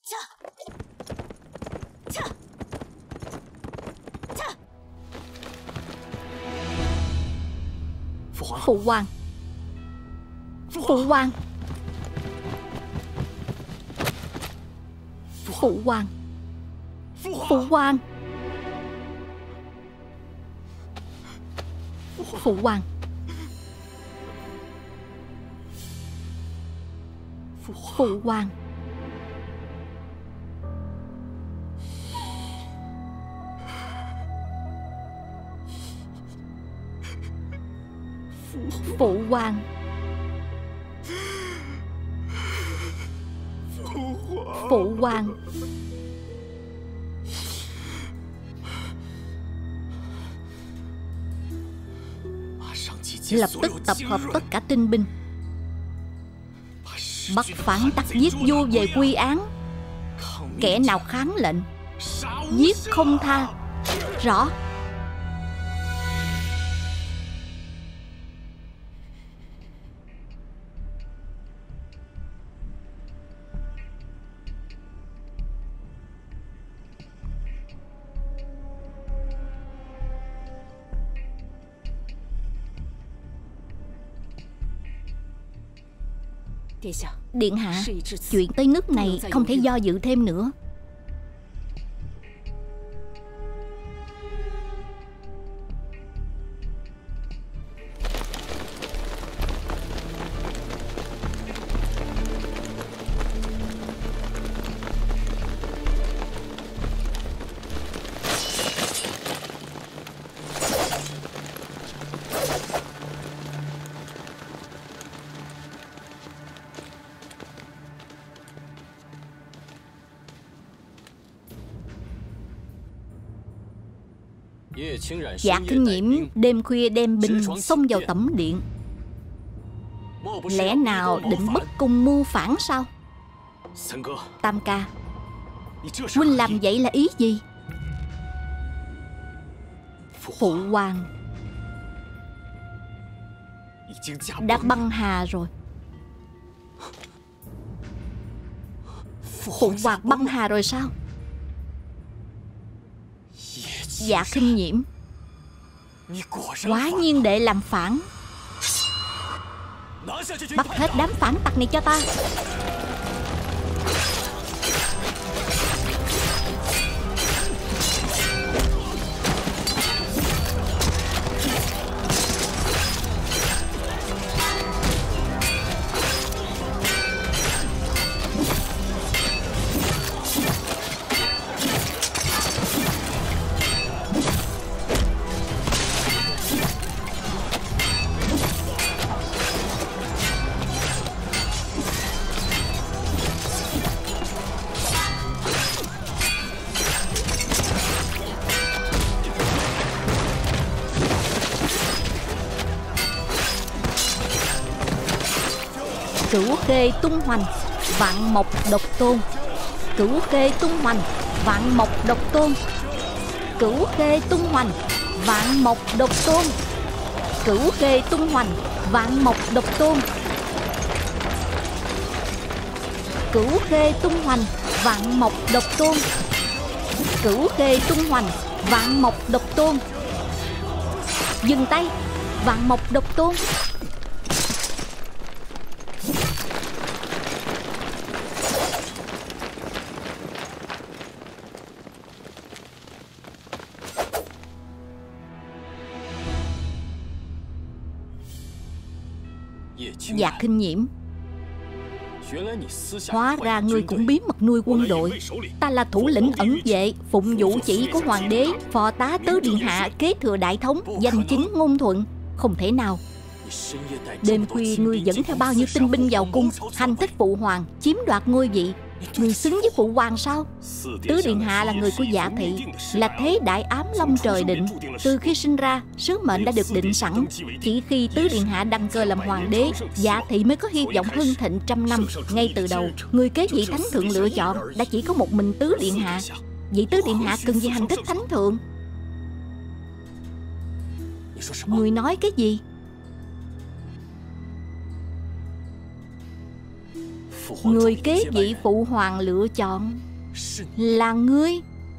Phụ hoàng. Phụ hoàng. Phụ hoàng. Phụ hoàng. Phụ hoàng. Phụ hoàng. Phụ hoàng. Phụ hoàng. Lập tức tập hợp tất cả tinh binh, bắt phản tặc giết vua về quy án. Kẻ nào kháng lệnh, giết không tha. Rõ. Điện hạ, chuyện tới nước này không thể do dự thêm nữa. Dạ Kinh Nhiễm đêm khuya đem binh xông vào tẩm điện. Lẽ nào định bất cung mưu phản sao? Tam ca, huynh làm vậy là ý gì? Phụ hoàng đã băng hà rồi. Phụ hoàng băng hà rồi sao? Dạ Kinh Nhiễm, quả nhiên đệ làm phản. Bắt hết đám phản tặc này cho ta. Cửu khê tung hoành, vạn mộc độc tôn. Cửu khê tung hoành, vạn mộc độc tôn. Cửu khê tung hoành, vạn mộc độc tôn. Cửu khê tung hoành, vạn mộc độc tôn. Cửu khê tung hoành, vạn mộc độc tôn. Cửu khê tung hoành, vạn mộc độc tôn. Dừng tay, vạn mộc độc tôn. Dạ Kinh Nhiễm, hóa ra ngươi cũng bí mật nuôi quân đội. Ta là thủ lĩnh ẩn vệ, phụng vụ chỉ của hoàng đế, phò tá tứ điện hạ, kế thừa đại thống, danh chính ngôn thuận. Không thể nào. Đêm khuya ngươi dẫn theo bao nhiêu tinh binh vào cung, hành thích phụ hoàng, chiếm đoạt ngôi vị. Ngươi xứng với phụ hoàng sao? Tứ điện hạ là người của Dạ thị, là thế đại ám long trời định. Từ khi sinh ra, sứ mệnh đã được định sẵn. Chỉ khi tứ điện hạ đăng cơ làm hoàng đế, Dạ thị mới có hy vọng hưng thịnh trăm năm. Ngay từ đầu, người kế vị thánh thượng lựa chọn đã chỉ có một mình tứ điện hạ. Vậy tứ điện hạ cần gì hành thích thánh thượng? Người nói cái gì? Người kế vị phụ hoàng lựa chọn là ngươi.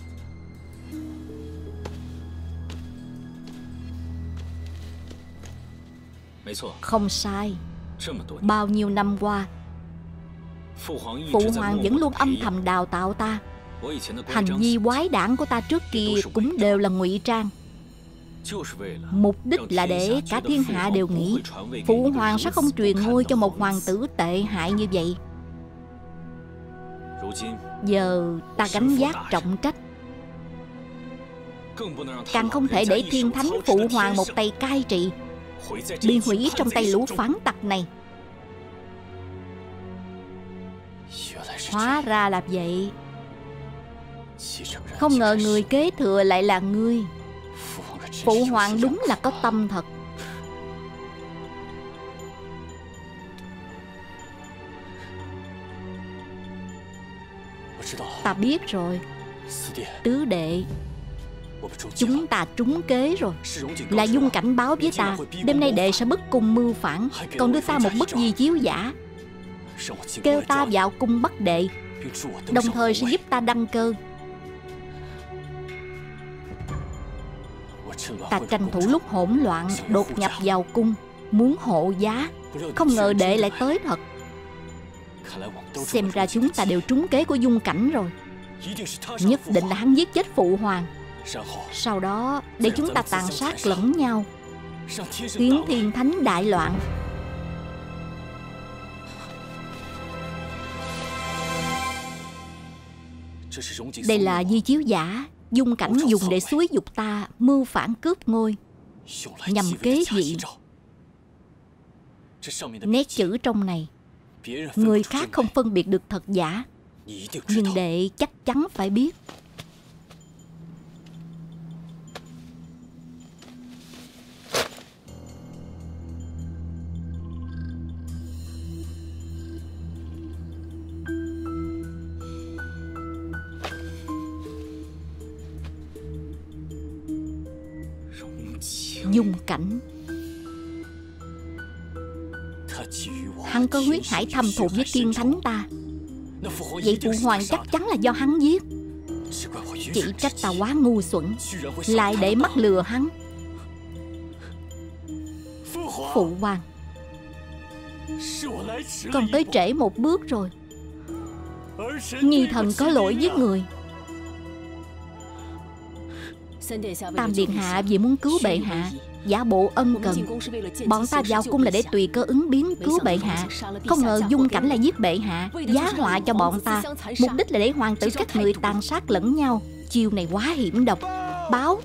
Không sai. Bao nhiêu năm qua, phụ hoàng vẫn luôn âm thầm đào tạo ta. Hành vi quái đản của ta trước kia cũng đều là ngụy trang. Mục đích là để cả thiên hạ đều nghĩ phụ hoàng sẽ không truyền ngôi cho một hoàng tử tệ hại như vậy. Giờ ta gánh vác trọng trách, càng không thể để thiên thánh phụ hoàng một tay cai trị bị hủy trong tay lũ phản tặc này. Hóa ra là vậy. Không ngờ người kế thừa lại là ngươi. Phụ hoàng đúng là có tâm thật. Ta biết rồi. Tứ đệ, chúng ta trúng kế rồi. Là Dung Cảnh báo với ta đêm nay đệ sẽ bức cung mưu phản, còn đưa ta một bức di chiếu giả, kêu ta vào cung bắt đệ, đồng thời sẽ giúp ta đăng cơ. Ta tranh thủ lúc hỗn loạn đột nhập vào cung, muốn hộ giá. Không ngờ đệ lại tới thật. Xem ra chúng ta đều trúng kế của Dung Cảnh rồi. Nhất định là hắn giết chết phụ hoàng, sau đó để chúng ta tàn sát lẫn nhau, khiến thiên thánh đại loạn. Đây là di chiếu giả Dung Cảnh dùng để xúi giục ta mưu phản cướp ngôi, nhằm kế vị. Nét chữ trong này người khác không phân biệt được thật giả, nhưng đệ chắc chắn phải biết. Dung Cảnh, hắn có huyết hải thâm thù với tiên thánh ta. Vậy phụ hoàng chắc chắn là do hắn giết. Chỉ trách ta quá ngu xuẩn, lại để mắc lừa hắn. Phụ hoàng, con tới trễ một bước rồi. Nhi thần có lỗi với người. Tam điện hạ vì muốn cứu bệ hạ, giả bộ ân cần. Bọn ta vào cung là để tùy cơ ứng biến cứu bệ hạ. Không ngờ Dung Cảnh lại giết bệ hạ, giá họa cho bọn ta. Mục đích là để hoàng tử các người tàn sát lẫn nhau. Chiêu này quá hiểm độc. Báo.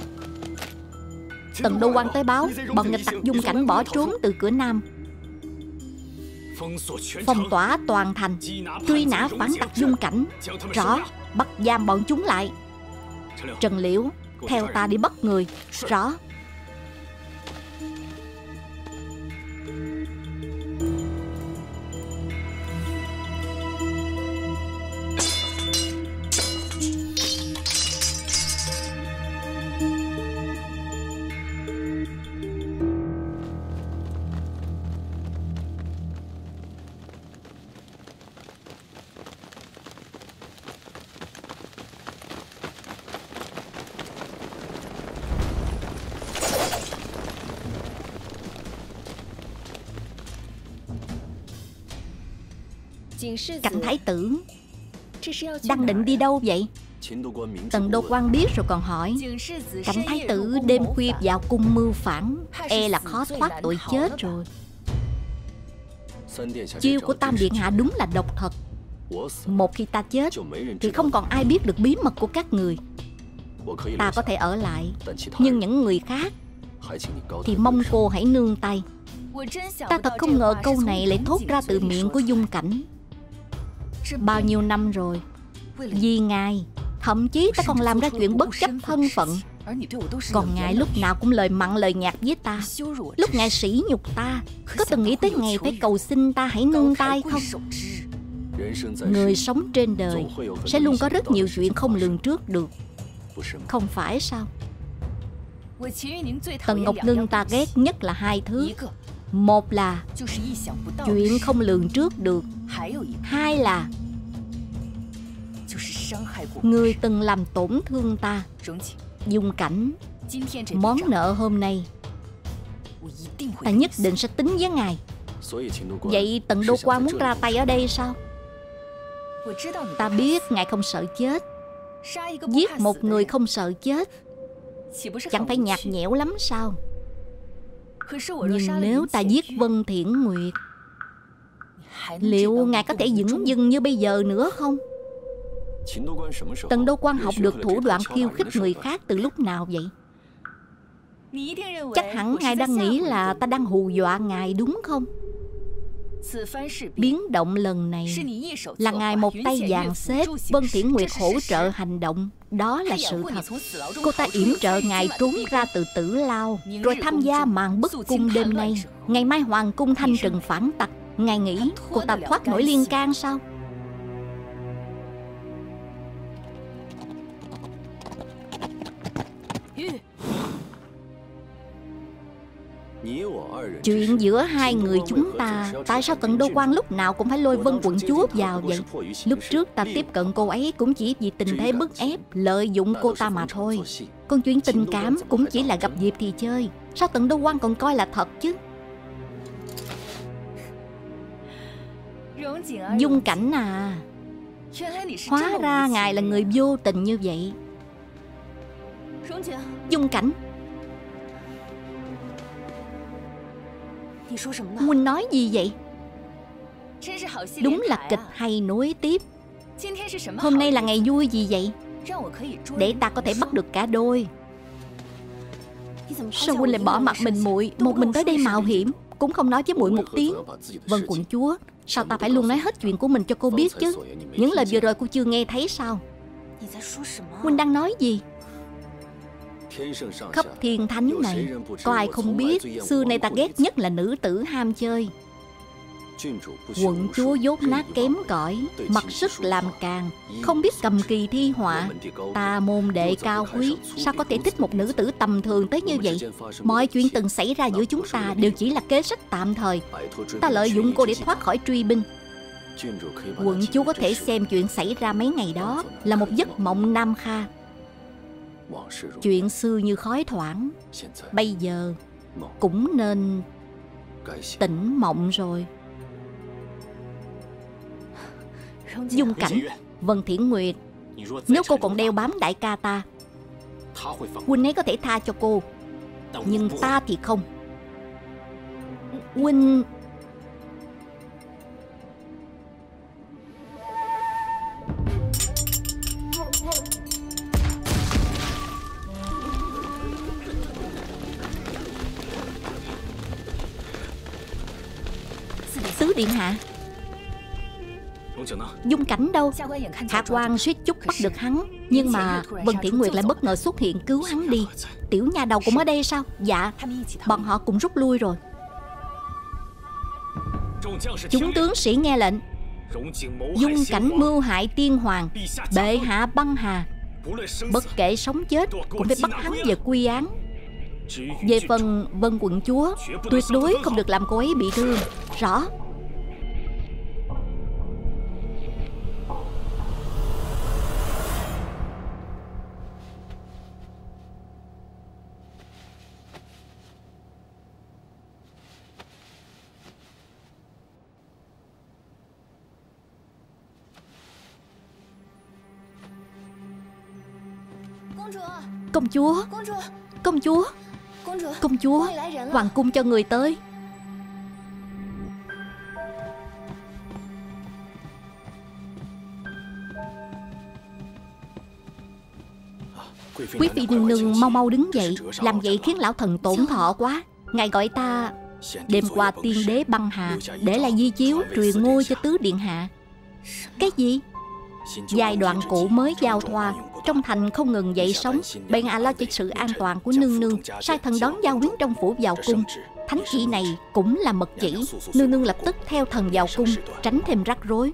Tần Đô Quan tới báo, bọn nghịch tặc Dung Cảnh bỏ trốn từ cửa Nam, phong tỏa toàn thành, truy nã phản tặc Dung Cảnh. Rõ. Bắt giam bọn chúng lại. Trần Liễu, theo ta đi bắt người. Rõ. Cảnh thái tử đang định đi đâu vậy? Tần Đô Quan biết rồi còn hỏi. Cảnh thái tử đêm khuya vào cung mưu phản, e là khó thoát tội chết rồi. Chiêu của Tam điện hạ đúng là độc thật. Một khi ta chết thì không còn ai biết được bí mật của các người. Ta có thể ở lại, nhưng những người khác thì mong cô hãy nương tay. Ta thật không ngờ câu này lại thốt ra từ miệng của Dung Cảnh. Bao nhiêu năm rồi, vì ngài, thậm chí ta còn làm ra chuyện bất chấp thân phận. Còn ngài lúc nào cũng lời mặn lời nhạt với ta. Lúc ngài sỉ nhục ta, có từng nghĩ tới ngày phải cầu xin ta hãy nương tay không? Người sống trên đời sẽ luôn có rất nhiều chuyện không lường trước được, không phải sao? Tần Ngọc Ngưng ta ghét nhất là hai thứ. Một là chuyện không lường trước được, Hai là người từng làm tổn thương ta. Dung Cảnh, món nợ hôm nay ta nhất định sẽ tính với ngài. Vậy Tần Đô Quan muốn ra tay ở đây sao? Ta biết ngài không sợ chết. Giết một người không sợ chết chẳng phải nhạt nhẽo lắm sao? Nhưng nếu ta giết Vân Thiển Nguyệt, liệu ngài có thể dửng dưng như bây giờ nữa không? Tần Đô Quan học được thủ đoạn khiêu khích người khác từ lúc nào vậy? Chắc hẳn ngài đang nghĩ là ta đang hù dọa ngài đúng không? Biến động lần này là ngài một tay dàn xếp Vân Thiển Nguyệt hỗ trợ hành động. Đó là sự thật. Cô ta yểm trợ ngài trốn ra từ Tử Lao, rồi tham gia màn bức cung đêm nay. Ngày mai hoàng cung thanh trừng phản tặc. Ngài nghĩ cô ta thoát nổi liên can sao? Chuyện giữa hai người chúng ta, tại sao Tần Đô Quan lúc nào cũng phải lôi Vân quận chúa vào vậy? Lúc trước ta tiếp cận cô ấy cũng chỉ vì tình thế bức ép, lợi dụng cô ta mà thôi. Còn chuyện tình cảm cũng chỉ là gặp dịp thì chơi. Sao Tần Đô Quan còn coi là thật chứ? Dung Cảnh à, hóa ra ngài là người vô tình như vậy. Dung Cảnh, Huynh nói gì vậy? Đúng là kịch hay nối tiếp. Hôm nay là ngày vui gì vậy? Để ta có thể bắt được cả đôi. Sao Huynh lại bỏ mặt mình muội một mình tới đây mạo hiểm, cũng không nói với muội một tiếng? Vân quận chúa, sao ta phải luôn nói hết chuyện của mình cho cô biết chứ? Những lời vừa rồi cô chưa nghe thấy sao? Huynh đang nói gì? Khắp thiên thánh này, có ai không biết xưa nay ta ghét nhất là nữ tử ham chơi. Quận chúa dốt nát kém cỏi, mặc sức làm càng, không biết cầm kỳ thi họa. Ta môn đệ cao quý, sao có thể thích một nữ tử tầm thường tới như vậy? Mọi chuyện từng xảy ra giữa chúng ta đều chỉ là kế sách tạm thời. Ta lợi dụng cô để thoát khỏi truy binh. Quận chúa có thể xem chuyện xảy ra mấy ngày đó là một giấc mộng nam kha. Chuyện xưa như khói thoảng, bây giờ cũng nên tỉnh mộng rồi. Dung Cảnh, Vân Thiển Nguyệt, nếu cô còn đeo bám đại ca ta, huynh ấy có thể tha cho cô. Nhưng ta thì không. Huynh... Tứ điện hạ, Dung Cảnh đâu? Hạ quan suýt chút bắt được hắn, nhưng mà Vân Thiển Nguyệt lại bất ngờ xuất hiện cứu hắn đi. Tiểu nha đầu cũng ở đây sao? Dạ, bọn họ cũng rút lui rồi. Chúng tướng sĩ nghe lệnh. Dung Cảnh mưu hại tiên hoàng, bệ hạ băng hà. Bất kể sống chết cũng phải bắt hắn về quy án. Về phần Vân quận chúa, tuyệt đối không được làm cô ấy bị thương. Rõ. Công chúa, công chúa, công chúa, hoàng cung cho người tới. Quý phi nương nương mau mau đứng dậy, làm vậy khiến lão thần tổn thọ quá. Ngài gọi ta. Đêm qua tiên đế băng hà, để lại di chiếu truyền ngôi cho tứ điện hạ. Cái gì? Giai đoạn cũ mới giao thoa, trong thành không ngừng dậy sóng. Bệ hạ lo cho sự an toàn của nương nương, sai thần đón giao quyến trong phủ vào cung. Thánh chỉ này cũng là mật chỉ. Nương nương lập tức theo thần vào cung, tránh thêm rắc rối.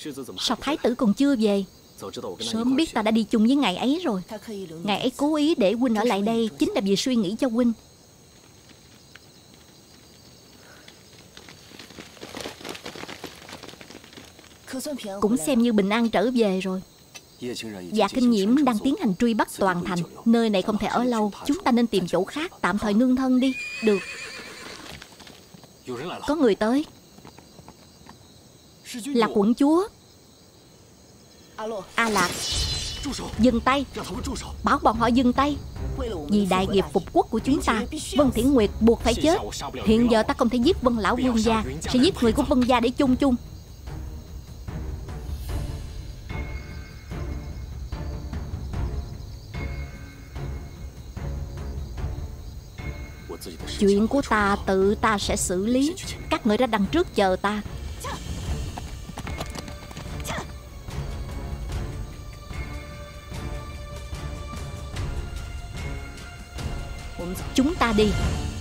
Sao thái tử còn chưa về? Sớm biết ta đã đi chung với ngài ấy rồi. Ngài ấy cố ý để huynh ở lại đây chính là vì suy nghĩ cho huynh. Cũng xem như bình an trở về rồi. Dạ Kinh Nhiễm đang tiến hành truy bắt toàn thành. Nơi này không thể ở lâu. Chúng ta nên tìm chỗ khác tạm thời nương thân đi. Được. Có người tới. Là quận chúa. A Lạc, dừng tay. Bảo bọn họ dừng tay. Vì đại nghiệp phục quốc của chúng ta, Vân Thiển Nguyệt buộc phải chết. Hiện giờ ta không thể giết Vân lão vương gia, sẽ giết người của Vân gia để chung chung. Chuyện của ta tự ta sẽ xử lý. Các người ra đằng trước chờ ta. Chúng ta đi.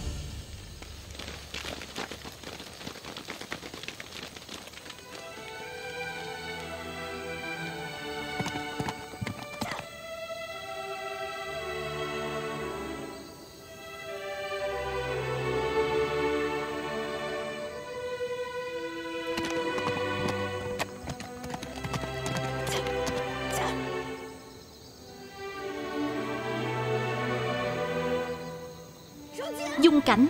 Dung Cảnh.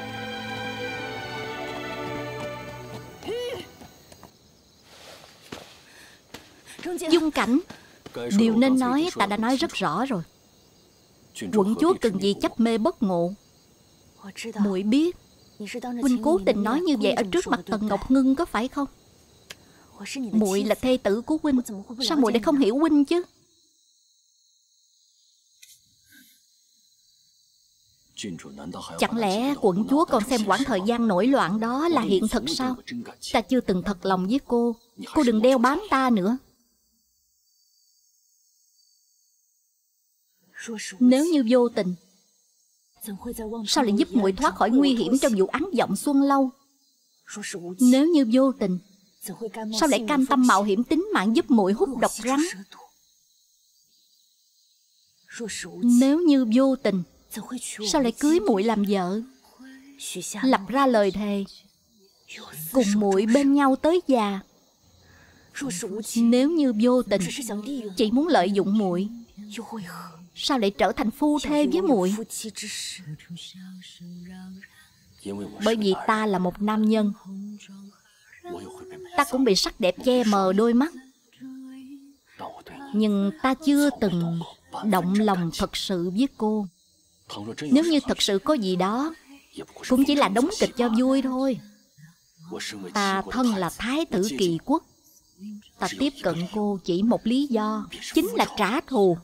Dung Cảnh, điều nên nói ta đã nói rất rõ rồi. Quận chúa cần gì chấp mê bất ngộ. Muội biết huynh cố tình nói như vậy ở trước mặt Tần Ngọc Ngưng, có phải không? Muội là thê tử của huynh, sao muội lại không hiểu huynh chứ? Chẳng lẽ quận chúa còn xem quãng thời gian nổi loạn đó là hiện thực sao? Ta chưa từng thật lòng với cô. Cô đừng đeo bám ta nữa. Nếu như vô tình, sao lại giúp muội thoát khỏi nguy hiểm trong vụ án vọng Xuân Lâu? Nếu như vô tình, sao lại cam tâm mạo hiểm tính mạng giúp muội hút độc rắn? Nếu như vô tình, sao lại cưới muội làm vợ, lập ra lời thề cùng muội bên nhau tới già? Nếu như vô tình, chỉ muốn lợi dụng muội, sao lại trở thành phu thê với muội? Bởi vì ta là một nam nhân, ta cũng bị sắc đẹp che mờ đôi mắt. Nhưng ta chưa từng động lòng thật sự với cô. Nếu như thật sự có gì đó, cũng chỉ là đóng kịch cho vui thôi. Ta thân là Thái tử Kỳ Quốc. Ta tiếp cận cô chỉ một lý do, chính là trả thù.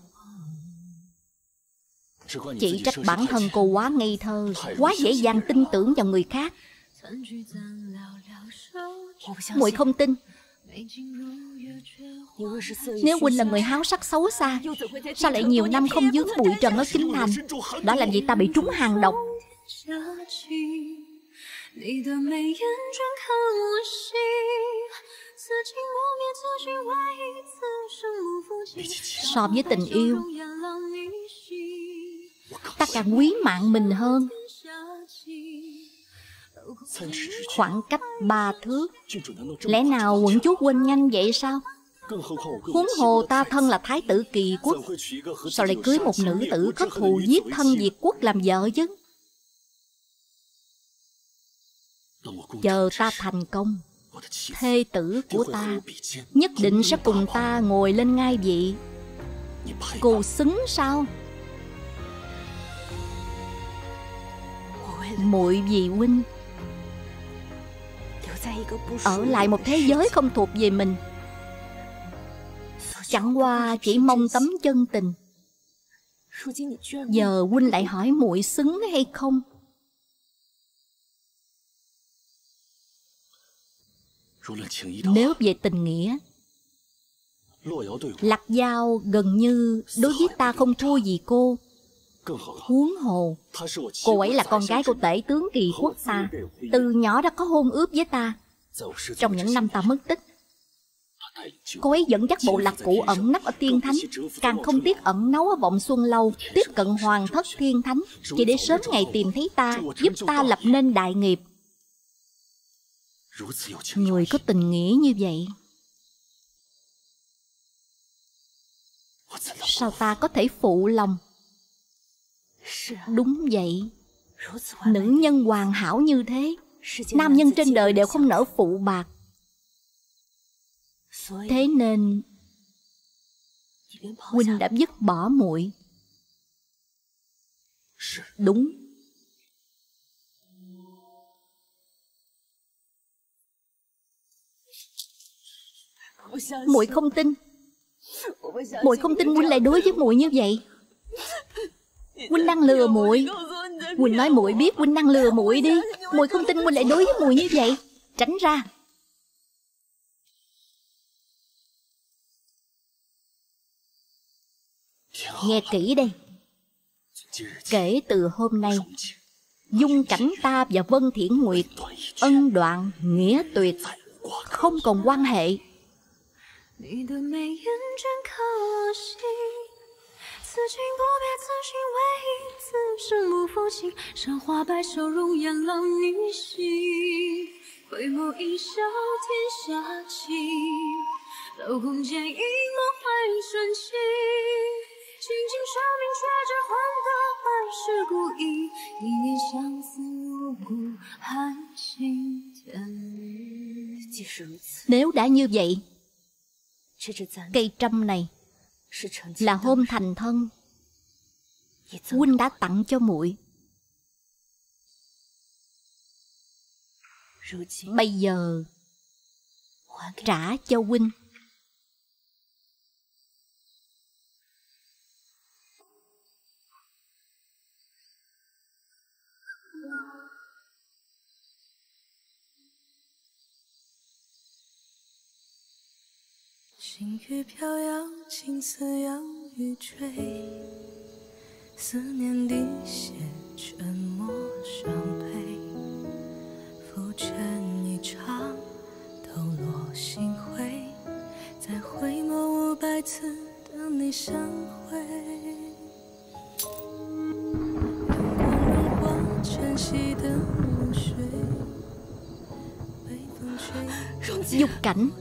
Chỉ trách bản thân cô quá ngây thơ, quá dễ dàng tin tưởng vào người khác. Muội không tin. Nếu huynh là người háo sắc xấu xa, sao lại nhiều năm không vướng bụi trần ở kinh thành? Đã làm gì ta bị trúng hàng độc? So với tình yêu, ta càng quý mạng mình hơn. Khoảng cách 3 thước, lẽ nào quận chúa quên nhanh vậy sao? Huống hồ ta thân là Thái tử Kỳ Quốc, sao lại cưới một nữ tử có thù giết thân Việt quốc làm vợ chứ? Chờ ta thành công, thê tử của ta nhất định sẽ cùng ta ngồi lên ngai vị. Cô xứng sao? Muội vì huynh ở lại một thế giới không thuộc về mình, chẳng qua chỉ mong tấm chân tình. Giờ huynh lại hỏi muội xứng hay không? Nếu về tình nghĩa, Lạc Giao gần như đối với ta không thua gì cô. Huống hồ, cô ấy là con gái của tể tướng Kỳ Quốc ta, từ nhỏ đã có hôn ước với ta. Trong những năm ta mất tích, Cô ấy dẫn dắt bộ lạc cụ ẩn nấp ở Tiên Thánh, càng không tiếc ẩn náu ở Vọng Xuân Lâu, tiếp cận Hoàng thất Thiên Thánh, chỉ để sớm ngày tìm thấy ta, giúp ta lập nên đại nghiệp. Người có tình nghĩa như vậy, sao ta có thể phụ lòng? Đúng vậy, nữ nhân hoàn hảo như thế, nam nhân trên đời đều không nỡ phụ bạc. Thế nên huynh đã dứt bỏ muội. Đúng. Muội không tin. Muội không tin huynh lại đối với muội như vậy. Huynh đang lừa muội. Huynh nói muội biết huynh đang lừa muội đi. Muội không tin huynh lại đối với muội như vậy. Tránh ra. Nghe kỹ đây. Kể từ hôm nay, Dung Cảnh ta và Vân Thiển Nguyệt ân đoạn nghĩa tuyệt, không còn quan hệ. Nếu đã như vậy, cây trâm này là hôm thành thân huynh đã tặng cho muội. Bây giờ trả cho huynh. Dục Cảnh,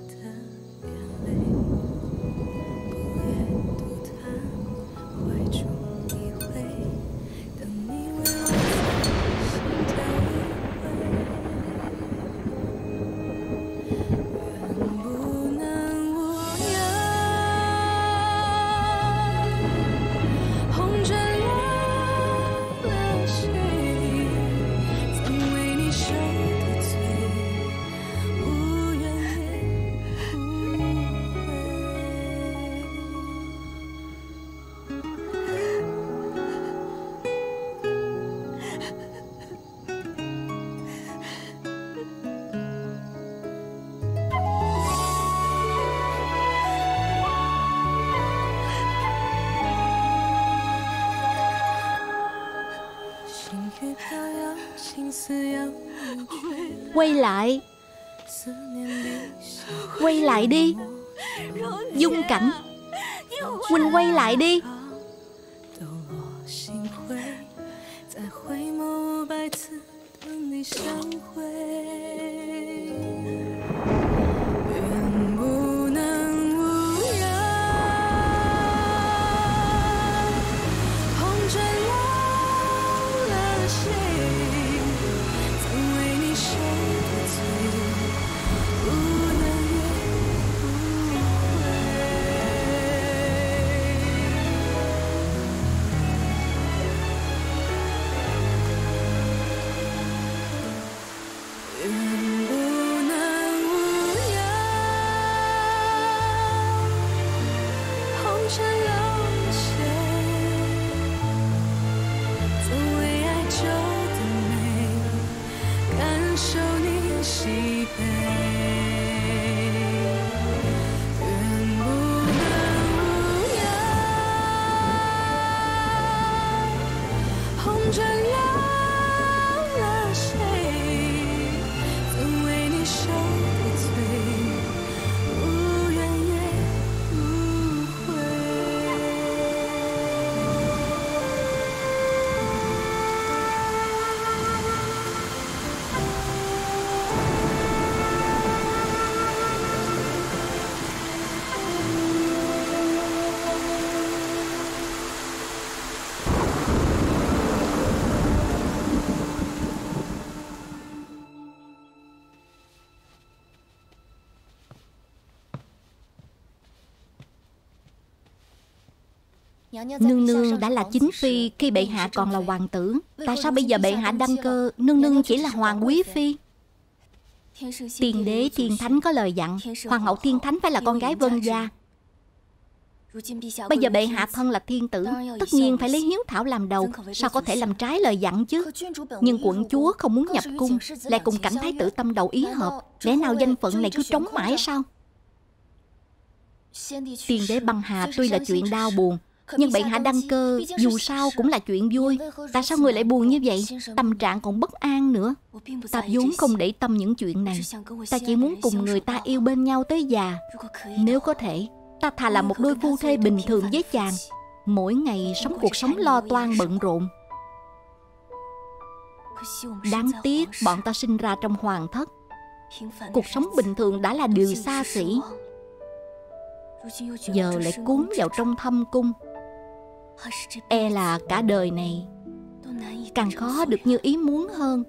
quay lại. Quay lại đi. Dung Cảnh, huynh quay lại đi. Nương nương đã là chính phi khi bệ hạ còn là hoàng tử. Tại sao bây giờ bệ hạ đăng cơ, nương nương chỉ là hoàng quý phi? Tiên đế thiên thánh có lời dặn, hoàng hậu thiên thánh phải là con gái vân gia. Bây giờ bệ hạ thân là thiên tử, tất nhiên phải lấy hiếu thảo làm đầu, sao có thể làm trái lời dặn chứ? Nhưng quận chúa không muốn nhập cung, lại cùng cảnh thái tử tâm đầu ý hợp, lẽ nào danh phận này cứ trống mãi sao? Tiên đế băng hà tuy là chuyện đau buồn, nhưng bệ hạ đăng cơ dù sao cũng là chuyện vui. Tại sao người lại buồn như vậy? Tâm trạng còn bất an nữa. Ta vốn không để tâm những chuyện này. Ta chỉ muốn cùng người ta yêu bên nhau tới già. Nếu có thể, ta thà là một đôi phu thê bình thường với chàng, mỗi ngày sống cuộc sống lo toan bận rộn. Đáng tiếc bọn ta sinh ra trong hoàng thất, cuộc sống bình thường đã là điều xa xỉ, giờ lại cuốn vào trong thâm cung. E là cả đời này càng khó được như ý muốn hơn.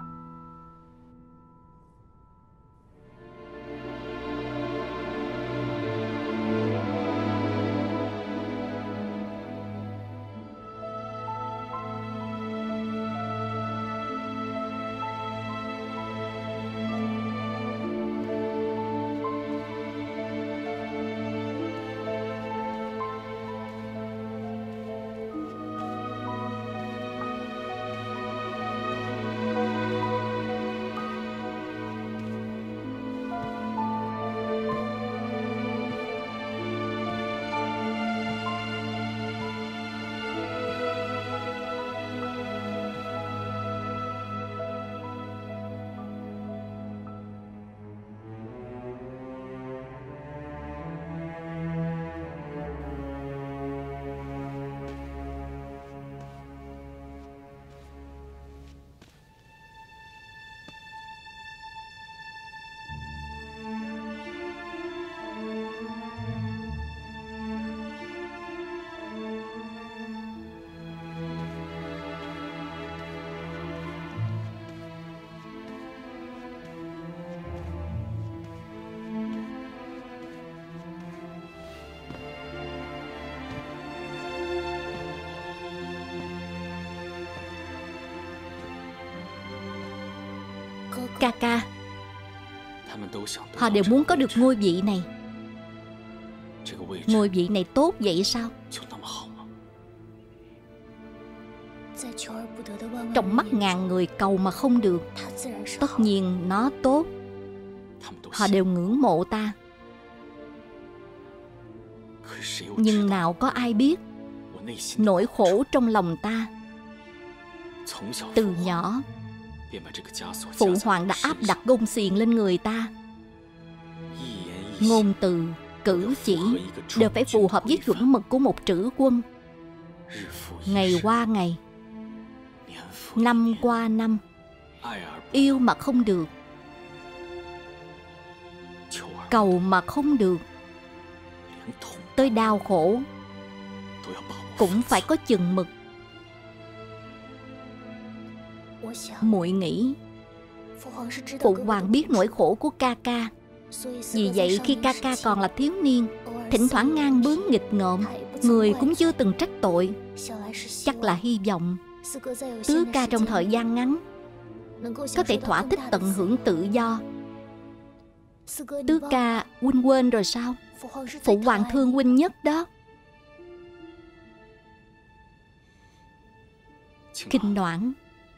Ca ca, họ đều muốn có được ngôi vị này. Ngôi vị này tốt vậy sao? Trong mắt ngàn người cầu mà không được, tất nhiên nó tốt. Họ đều ngưỡng mộ ta. Nhưng nào có ai biết nỗi khổ trong lòng ta. Từ nhỏ, phụ hoàng đã áp đặt gông xiềng lên người ta. Ngôn từ, cử chỉ đều phải phù hợp với chuẩn mực của một trữ quân. Ngày qua ngày, năm qua năm, yêu mà không được, cầu mà không được, tới đau khổ cũng phải có chừng mực. Muội nghĩ phụ hoàng biết nỗi khổ của ca ca. Vì vậy khi ca ca còn là thiếu niên, thỉnh thoảng ngang bướng nghịch ngợm, người cũng chưa từng trách tội. Chắc là hy vọng tứ ca trong thời gian ngắn có thể thỏa thích tận hưởng tự do. Tứ ca, huynh quên rồi sao? Phụ hoàng thương huynh nhất đó. Kinh Noãn,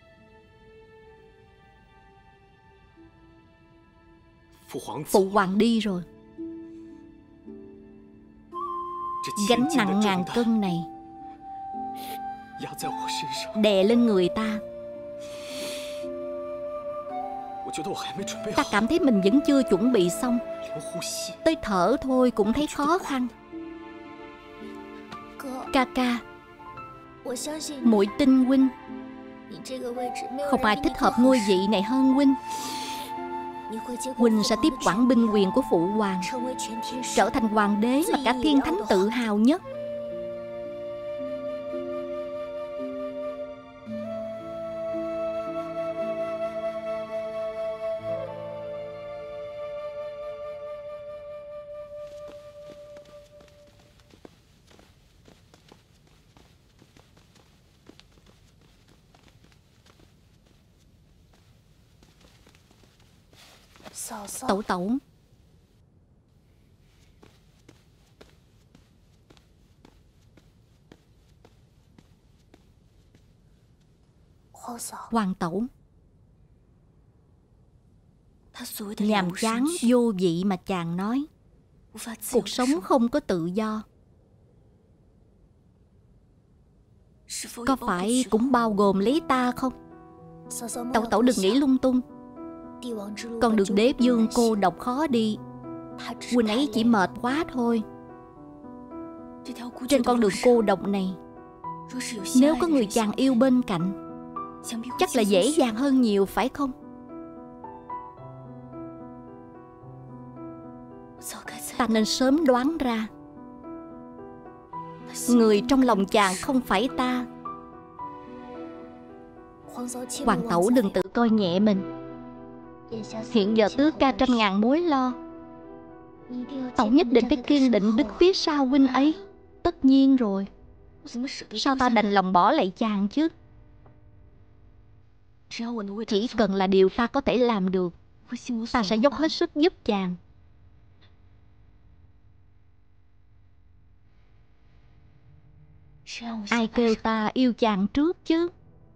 phụ hoàng đi rồi. Gánh nặng ngàn cân này đè lên người ta. Ta cảm thấy mình vẫn chưa chuẩn bị xong. Tới thở thôi cũng thấy khó khăn. Ca ca, muội tin huynh. Không ai thích hợp ngôi vị này hơn huynh. Huynh sẽ tiếp quản binh quyền của phụ hoàng, trở thành hoàng đế mà cả thiên thánh tự hào nhất. Tẩu tẩu. Hoàng tẩu. Nhàm chán vô vị mà chàng nói. Cuộc sống không có tự do, có phải cũng bao gồm lấy ta không? Tẩu tẩu đừng nghĩ lung tung. Con đường đế vương cô độc khó đi, huynh ấy chỉ mệt quá thôi. Trên con đường cô độc này, nếu có người chàng yêu bên cạnh, chắc là dễ dàng hơn nhiều, phải không? Ta nên sớm đoán ra người trong lòng chàng không phải ta. Hoàng tẩu đừng tự coi nhẹ mình. Hiện giờ tứ ca trăm ngàn mối lo, tẩu nhất định phải kiên định đứng phía sau huynh ấy. Tất nhiên rồi. Sao ta đành lòng bỏ lại chàng chứ? Chỉ cần là điều ta có thể làm được, ta sẽ dốc hết sức giúp chàng. Ai kêu ta yêu chàng trước chứ?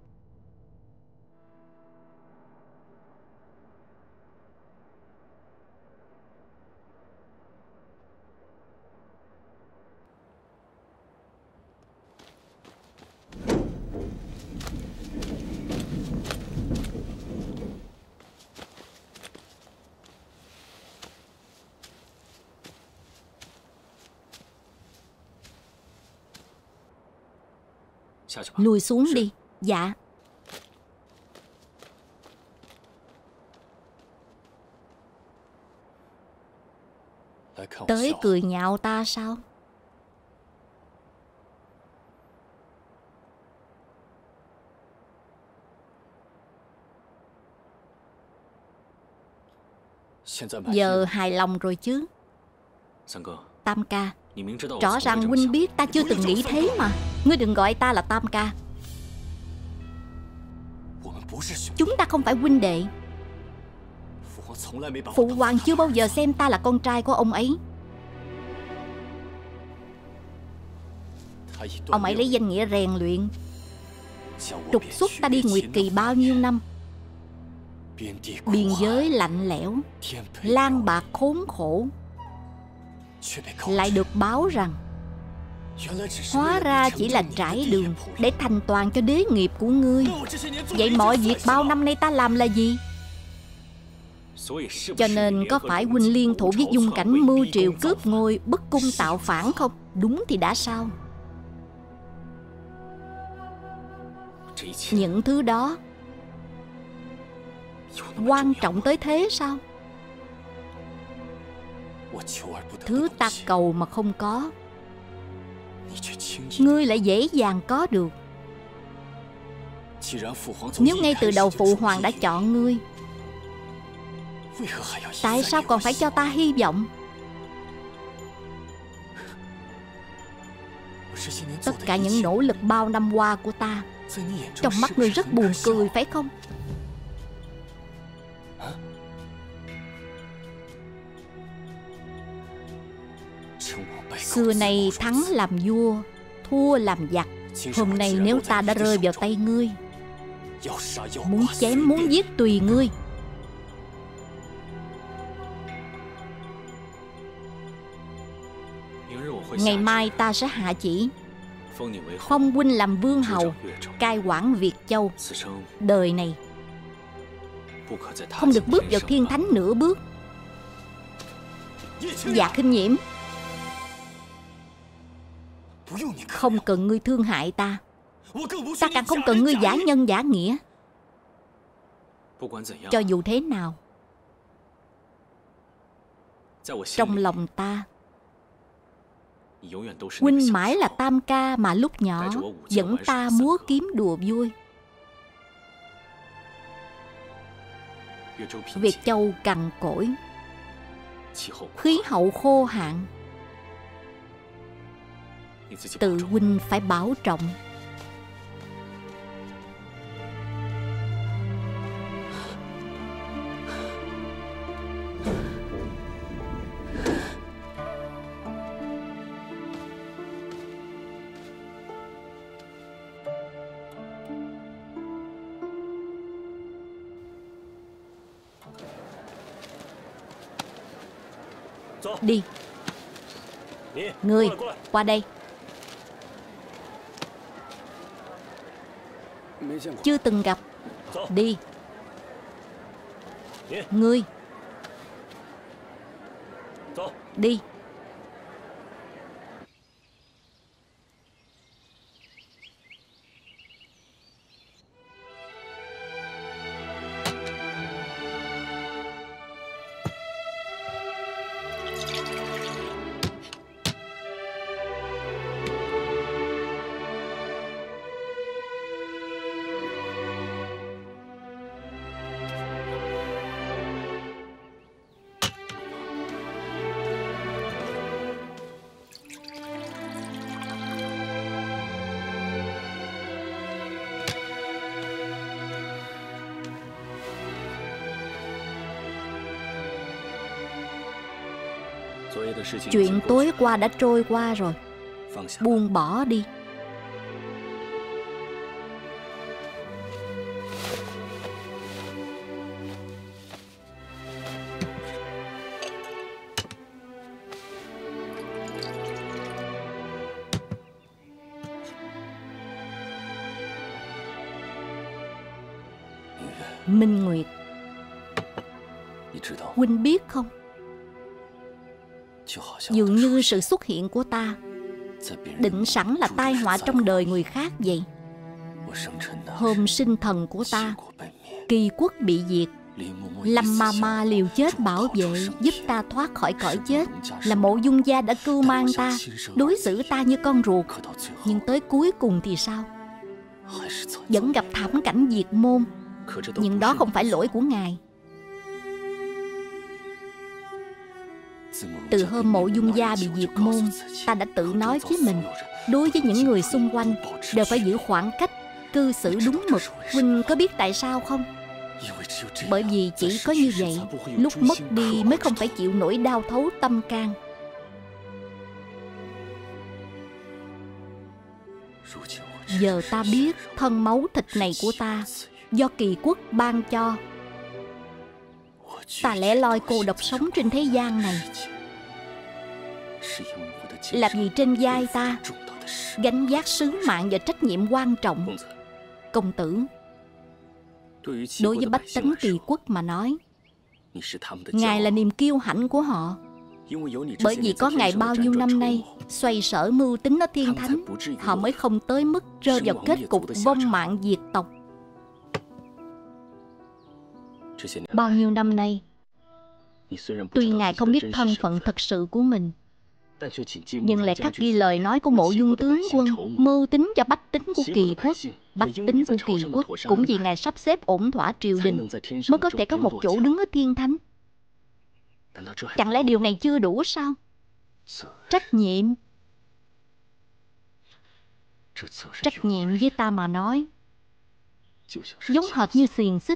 Lùi xuống đi. Dạ. Tới cười nhạo ta sao? Giờ hài lòng rồi chứ? Tam ca, rõ ràng huynh biết ta chưa từng nghĩ thế mà. Ngươi đừng gọi ta là Tam ca. Chúng ta không phải huynh đệ. Phụ hoàng chưa bao giờ xem ta là con trai của ông ấy. Ông ấy lấy danh nghĩa rèn luyện trục xuất ta đi Nguyệt Kỳ bao nhiêu năm. Biên giới lạnh lẽo, lang bạc khốn khổ, lại được báo rằng hóa ra chỉ là trải đường để thành toàn cho đế nghiệp của ngươi. Vậy mọi việc bao năm nay ta làm là gì? Cho nên có phải huynh liên thủ với Dung Cảnh mưu triều cướp ngôi, bức cung tạo phản không? Đúng thì đã sao? Những thứ đó quan trọng tới thế sao? Thứ ta cầu mà không có, ngươi lại dễ dàng có được. Nếu ngay từ đầu phụ hoàng đã chọn ngươi, tại sao còn phải cho ta hy vọng? Tất cả những nỗ lực bao năm qua của ta, trong mắt ngươi rất buồn cười, phải không? Xưa nay thắng làm vua, thua làm giặc. Hôm nay nếu ta đã rơi vào tay ngươi, muốn chém muốn giết tùy ngươi. Ngày mai ta sẽ hạ chỉ phong huynh làm vương hầu, cai quản Việt Châu. Đời này không được bước vào thiên thánh nửa bước. Dạ Khinh Nhiễm, không cần ngươi thương hại ta, ta càng không cần ngươi giả nhân giả nghĩa. Cho dù thế nào, trong lòng ta, huynh mãi là Tam ca mà lúc nhỏ dẫn ta múa kiếm đùa vui. Việt Châu cằn cỗi, khí hậu khô hạn, tự huynh phải bảo trọng. Đi. Ngươi, qua đây. Chưa từng gặp. Đi. Ngươi. Đi. Chuyện tối qua đã trôi qua rồi. Buông bỏ đi. Minh Nguyệt, huynh biết không? Dường như sự xuất hiện của ta định sẵn là tai họa trong đời người khác vậy. Hôm sinh thần của ta, Kỳ quốc bị diệt. Lâm ma ma liều chết bảo vệ, giúp ta thoát khỏi cõi chết. Là Mộ Dung gia đã cưu mang ta, đối xử ta như con ruột. Nhưng tới cuối cùng thì sao? Vẫn gặp thảm cảnh diệt môn. Nhưng đó không phải lỗi của ngài. Từ hôm Mộ Dung gia bị diệt môn, ta đã tự nói với mình, đối với những người xung quanh đều phải giữ khoảng cách, cư xử đúng mực. Huynh có biết tại sao không? Bởi vì chỉ có như vậy, lúc mất đi mới không phải chịu nỗi đau thấu tâm can. Giờ ta biết thân máu thịt này của ta do Kỳ quốc ban cho. Ta lẻ loi cô độc sống trên thế gian này là vì trên vai ta gánh vác sứ mạng và trách nhiệm quan trọng. Công tử, đối với bách tính Kỳ quốc mà nói, ngài là niềm kiêu hãnh của họ. Bởi vì có ngài bao nhiêu năm nay xoay sở mưu tính ở Thiên Thánh, họ mới không tới mức rơi vào kết cục vong mạng diệt tộc. Bao nhiêu năm nay, tuy ngài không biết thân phận thật sự của mình, nhưng lại khắc ghi lời nói của Mộ Dung tướng quân, mưu tính cho bách tính của Kỳ quốc. Bách tính của Kỳ quốc cũng vì ngài sắp xếp ổn thỏa triều đình mới có thể có một chỗ đứng ở Thiên Thánh. Chẳng lẽ điều này chưa đủ sao? Trách nhiệm. Trách nhiệm với ta mà nói giống hệt như xiềng xích,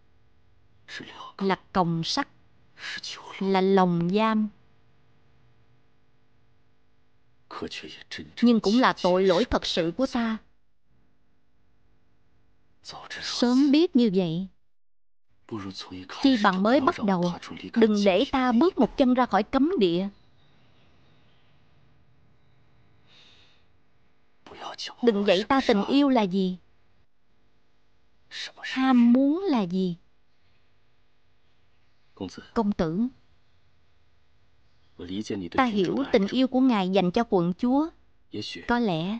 là còng sắt, là lồng giam. Nhưng cũng là tội lỗi thật sự của ta. Sớm biết như vậy, chi bằng mới bắt đầu đừng để ta bước một chân ra khỏi cấm địa. Đừng dạy ta tình yêu là gì, ham muốn là gì. Công tử, ta hiểu tình yêu của ngài dành cho quận chúa. Có lẽ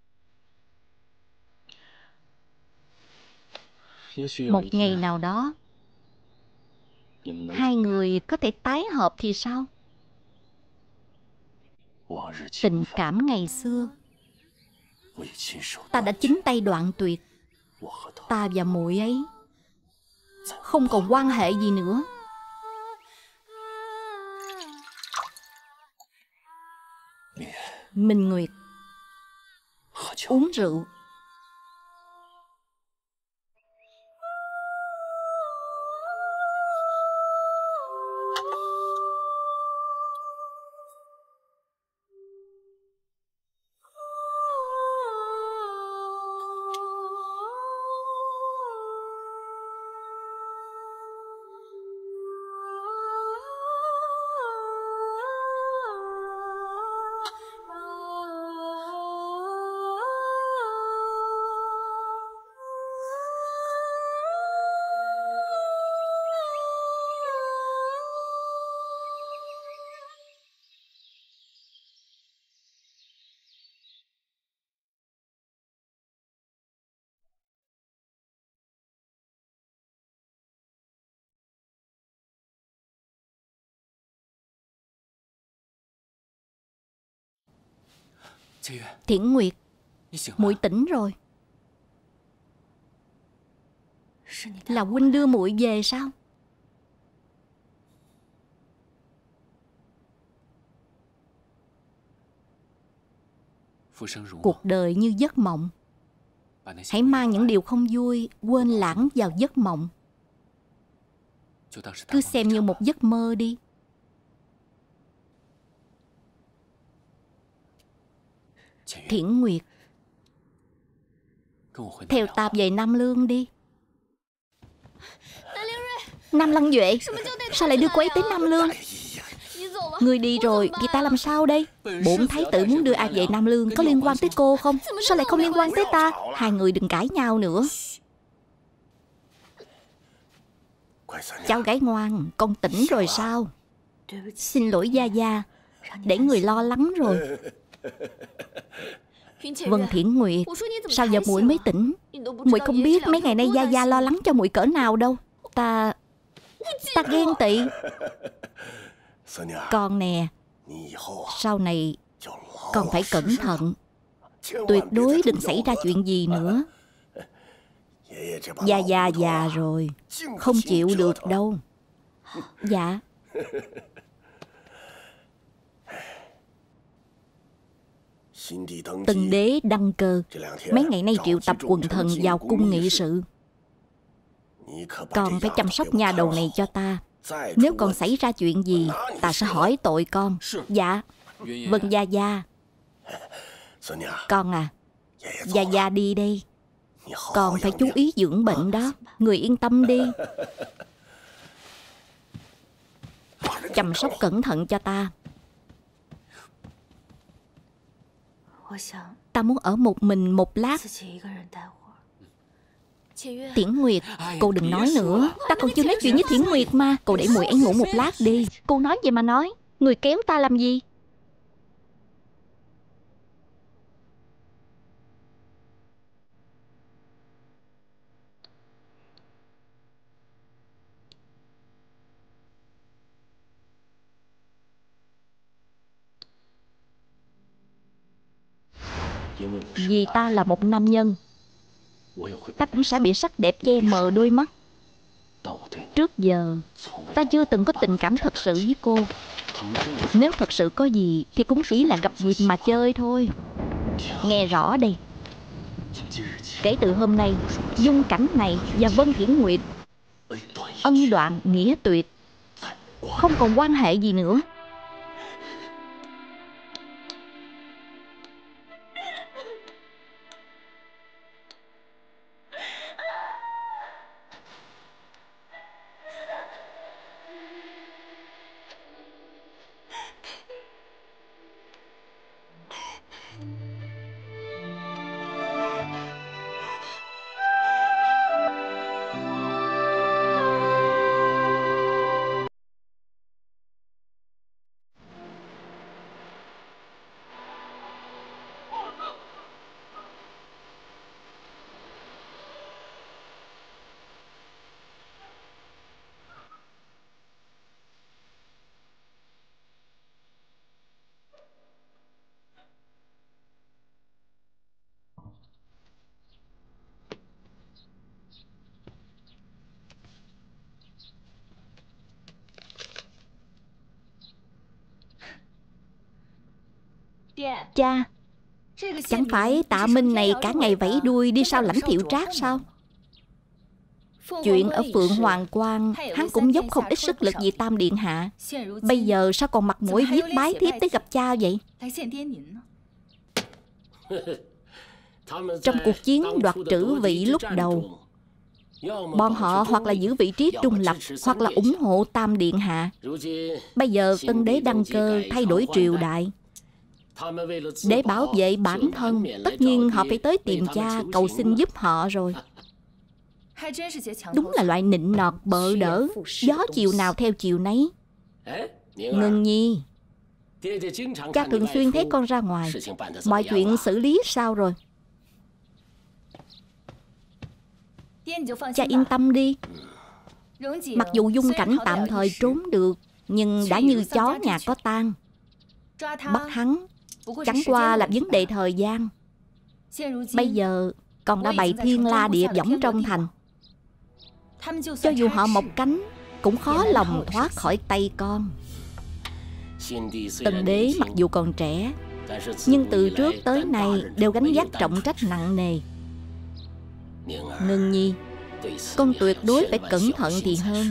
một ngày nào đó hai người có thể tái hợp thì sao? Tình cảm ngày xưa ta đã chính tay đoạn tuyệt. Ta và muội ấy không còn quan hệ gì nữa. Minh Nguyệt, uống rượu. Thiển Nguyệt, muội tỉnh rồi. Là huynh đưa muội về sao? Cuộc đời như giấc mộng. Hãy mang những điều không vui quên lãng vào giấc mộng. Cứ xem như một giấc mơ đi. Thiển Nguyệt, theo ta về Nam Lương đi. Nam Lăng Duệ, sao lại đưa cô ấy tới Nam Lương? Người đi rồi thì ta làm sao đây? Bổn thái tử muốn đưa ai về Nam Lương có liên quan tới cô không? Sao lại không liên quan tới ta? Hai người đừng cãi nhau nữa. Cháu gái ngoan, con tỉnh rồi sao? Xin lỗi Gia Gia, để người lo lắng rồi. Vân Thiển Nguyệt, sao giờ muội mới tỉnh? Muội không biết mấy ngày nay Gia Gia lo lắng cho muội cỡ nào đâu. Ta ghen tị. Con nè, sau này con phải cẩn thận, tuyệt đối đừng xảy ra chuyện gì nữa. Gia Gia già rồi, không chịu được đâu. Dạ. Tân đế đăng cơ, mấy ngày nay triệu tập quần thần vào cung nghị sự. Con phải chăm sóc nha đầu này cho ta. Nếu còn xảy ra chuyện gì, ta sẽ hỏi tội con. Dạ. Vâng Gia Gia. Con à, Gia Gia đi đây. Con phải chú ý dưỡng bệnh đó. Người yên tâm đi. Chăm sóc cẩn thận cho ta. Ta muốn ở một mình một lát. Thiển Nguyệt, cô đừng nói nữa. Ta còn chưa nói chuyện với Thiển Nguyệt mà. Cô để muội ấy ngủ một lát đi. Cô nói gì mà nói. Người kéo ta làm gì? Vì ta là một nam nhân, ta cũng sẽ bị sắc đẹp che mờ đôi mắt. Trước giờ ta chưa từng có tình cảm thật sự với cô. Nếu thật sự có gì thì cũng chỉ là gặp dịp mà chơi thôi. Nghe rõ đây. Kể từ hôm nay, Dung Cảnh này và Vân Thiển Nguyệt ân đoạn nghĩa tuyệt, không còn quan hệ gì nữa. Cha, chẳng phải Tạ Minh này cả ngày vẫy đuôi đi sau lãnh Thiệu Trác sao? Chuyện ở Phượng Hoàng Quan, hắn cũng dốc không ít sức lực vì Tam Điện Hạ. Bây giờ sao còn mặt mũi viết bái thiếp tới gặp cha vậy? Trong cuộc chiến đoạt trữ vị lúc đầu, bọn họ hoặc là giữ vị trí trung lập, hoặc là ủng hộ Tam Điện Hạ. Bây giờ Tân Đế đăng cơ thay đổi triều đại, để bảo vệ bản thân, tất nhiên họ phải tới tìm cha cầu xin giúp họ rồi. Đúng là loại nịnh nọt bợ đỡ, gió chiều nào theo chiều nấy. Ngân Nhi, cha thường xuyên thấy con ra ngoài, mọi chuyện xử lý sao rồi? Cha yên tâm đi. Mặc dù Dung Cảnh tạm thời trốn được, nhưng đã như chó nhà có tang. Bắt hắn Chẳng qua là vấn đề thời gian. Bây giờ còn đã bày thiên la địa võng trong thành. Cho dù họ mọc cánh cũng khó lòng thoát khỏi tay con. Tần đế mặc dù còn trẻ, nhưng từ trước tới nay đều gánh vác trọng trách nặng nề. Ngân nhi, con tuyệt đối phải cẩn thận thì hơn.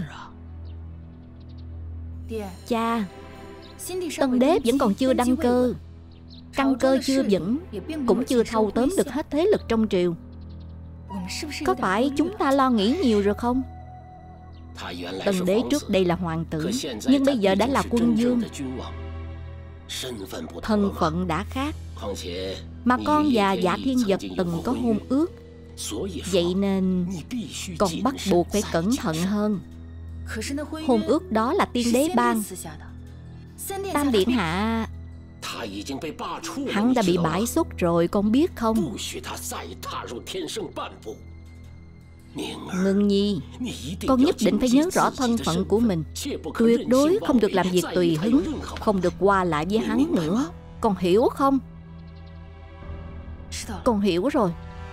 Cha, Tân đế vẫn còn chưa đăng cơ, căn cơ chưa vững, cũng chưa thâu tóm được hết thế lực trong triều. Có phải chúng ta lo nghĩ nhiều rồi không? Tần đế trước đây là hoàng tử, nhưng bây giờ đã là quân vương, thân phận đã khác. Mà con và Dạ Thiên Vật từng có hôn ước, vậy nên con bắt buộc phải cẩn thận hơn. Hôn ước đó là tiên đế ban. Tam điện hạ hắn đã bị bãi xuất rồi, con biết không? Ngân nhi, con nhất định phải nhớ rõ thân phận của mình, tuyệt đối không được làm việc tùy hứng, không được qua lại với hắn nữa. Con hiểu không? Con hiểu rồi.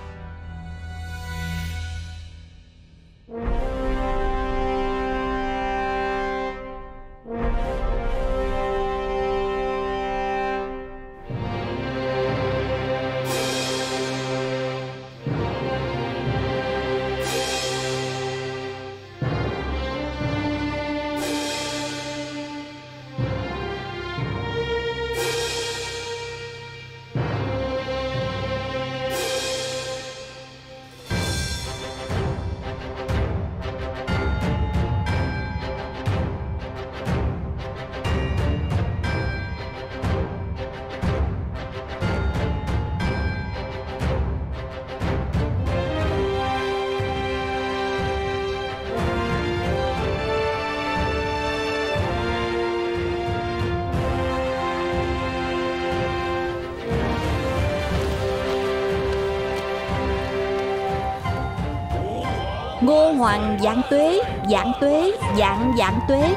Ngô hoàng vạn tuế, vạn tuế, vạn vạn tuế.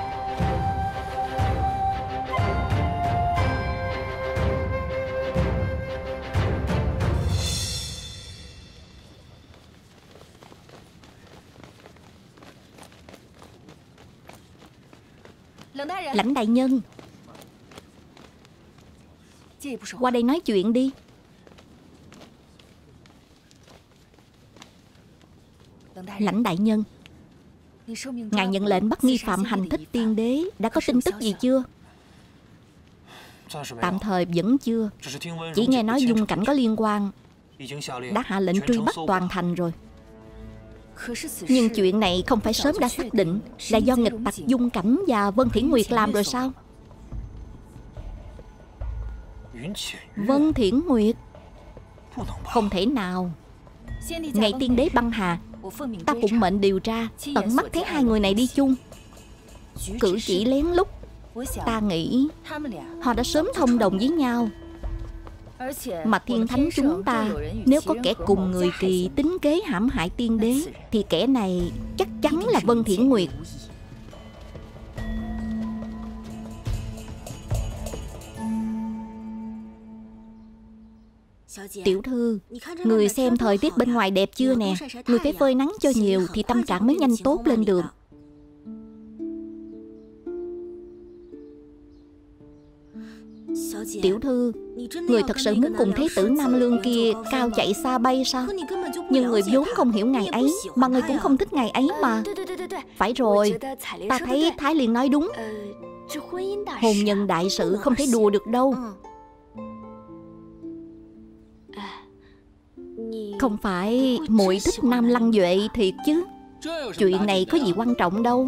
Lãnh đại nhân, qua đây nói chuyện đi. Lãnh đại nhân, ngài nhận lệnh bắt nghi phạm hành thích tiên đế, đã có tin tức gì chưa? Tạm thời vẫn chưa, chỉ nghe nói Dung Cảnh có liên quan, đã hạ lệnh truy bắt toàn thành rồi. Nhưng chuyện này không phải sớm đã xác định là do nghịch tặc Dung Cảnh và Vân Thiển Nguyệt làm rồi sao? Vân Thiển Nguyệt? Không thể nào. Ngày tiên đế băng hà, ta phụng mệnh điều tra, tận mắt thấy hai người này đi chung, cử chỉ lén lút. Ta nghĩ họ đã sớm thông đồng với nhau. Mà thiên thánh chúng ta, nếu có kẻ cùng người Kỳ tính kế hãm hại tiên đế, thì kẻ này chắc chắn là Vân Thiển Nguyệt. Tiểu thư, người xem thời tiết bên ngoài đẹp chưa nè? Người phải phơi nắng cho nhiều thì tâm trạng mới nhanh tốt lên được. Tiểu thư, người thật sự muốn cùng thế tử Nam Lương kia cao chạy xa bay sao? Nhưng người vốn không hiểu ngài ấy, mà người cũng không thích ngài ấy mà. Phải rồi, ta thấy Thái Liên nói đúng. Hôn nhân đại sự không thể đùa được đâu. Không phải muội thích Nam Lăng Duệ thiệt chứ? Chuyện này có gì quan trọng đâu.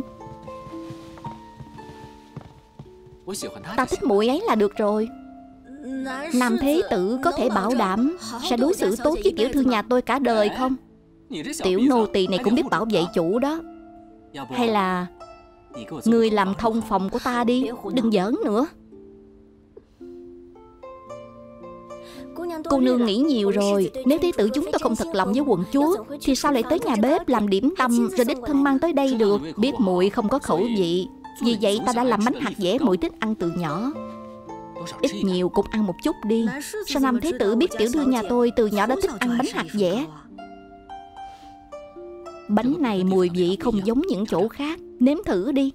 Ta thích muội ấy là được rồi. Nam thế tử có thể bảo đảm sẽ đối xử tốt với tiểu thư nhà tôi cả đời không? Tiểu nô tỳ này cũng biết bảo vệ chủ đó. Hay là người làm thông phòng của ta đi, đừng giỡn nữa. Cô nương nghĩ nhiều rồi. Nếu thế tử chúng tôi không thật lòng với quận chúa, thì sao lại tới nhà bếp làm điểm tâm rồi đích thân mang tới đây được? Biết muội không có khẩu vị, vì vậy ta đã làm bánh hạt dẻ muội thích ăn từ nhỏ. Ít nhiều cũng ăn một chút đi. Sao Nam Thế Tử biết tiểu thư nhà tôi từ nhỏ đã thích ăn bánh hạt dẻ? Bánh này mùi vị không giống những chỗ khác. Nếm thử đi.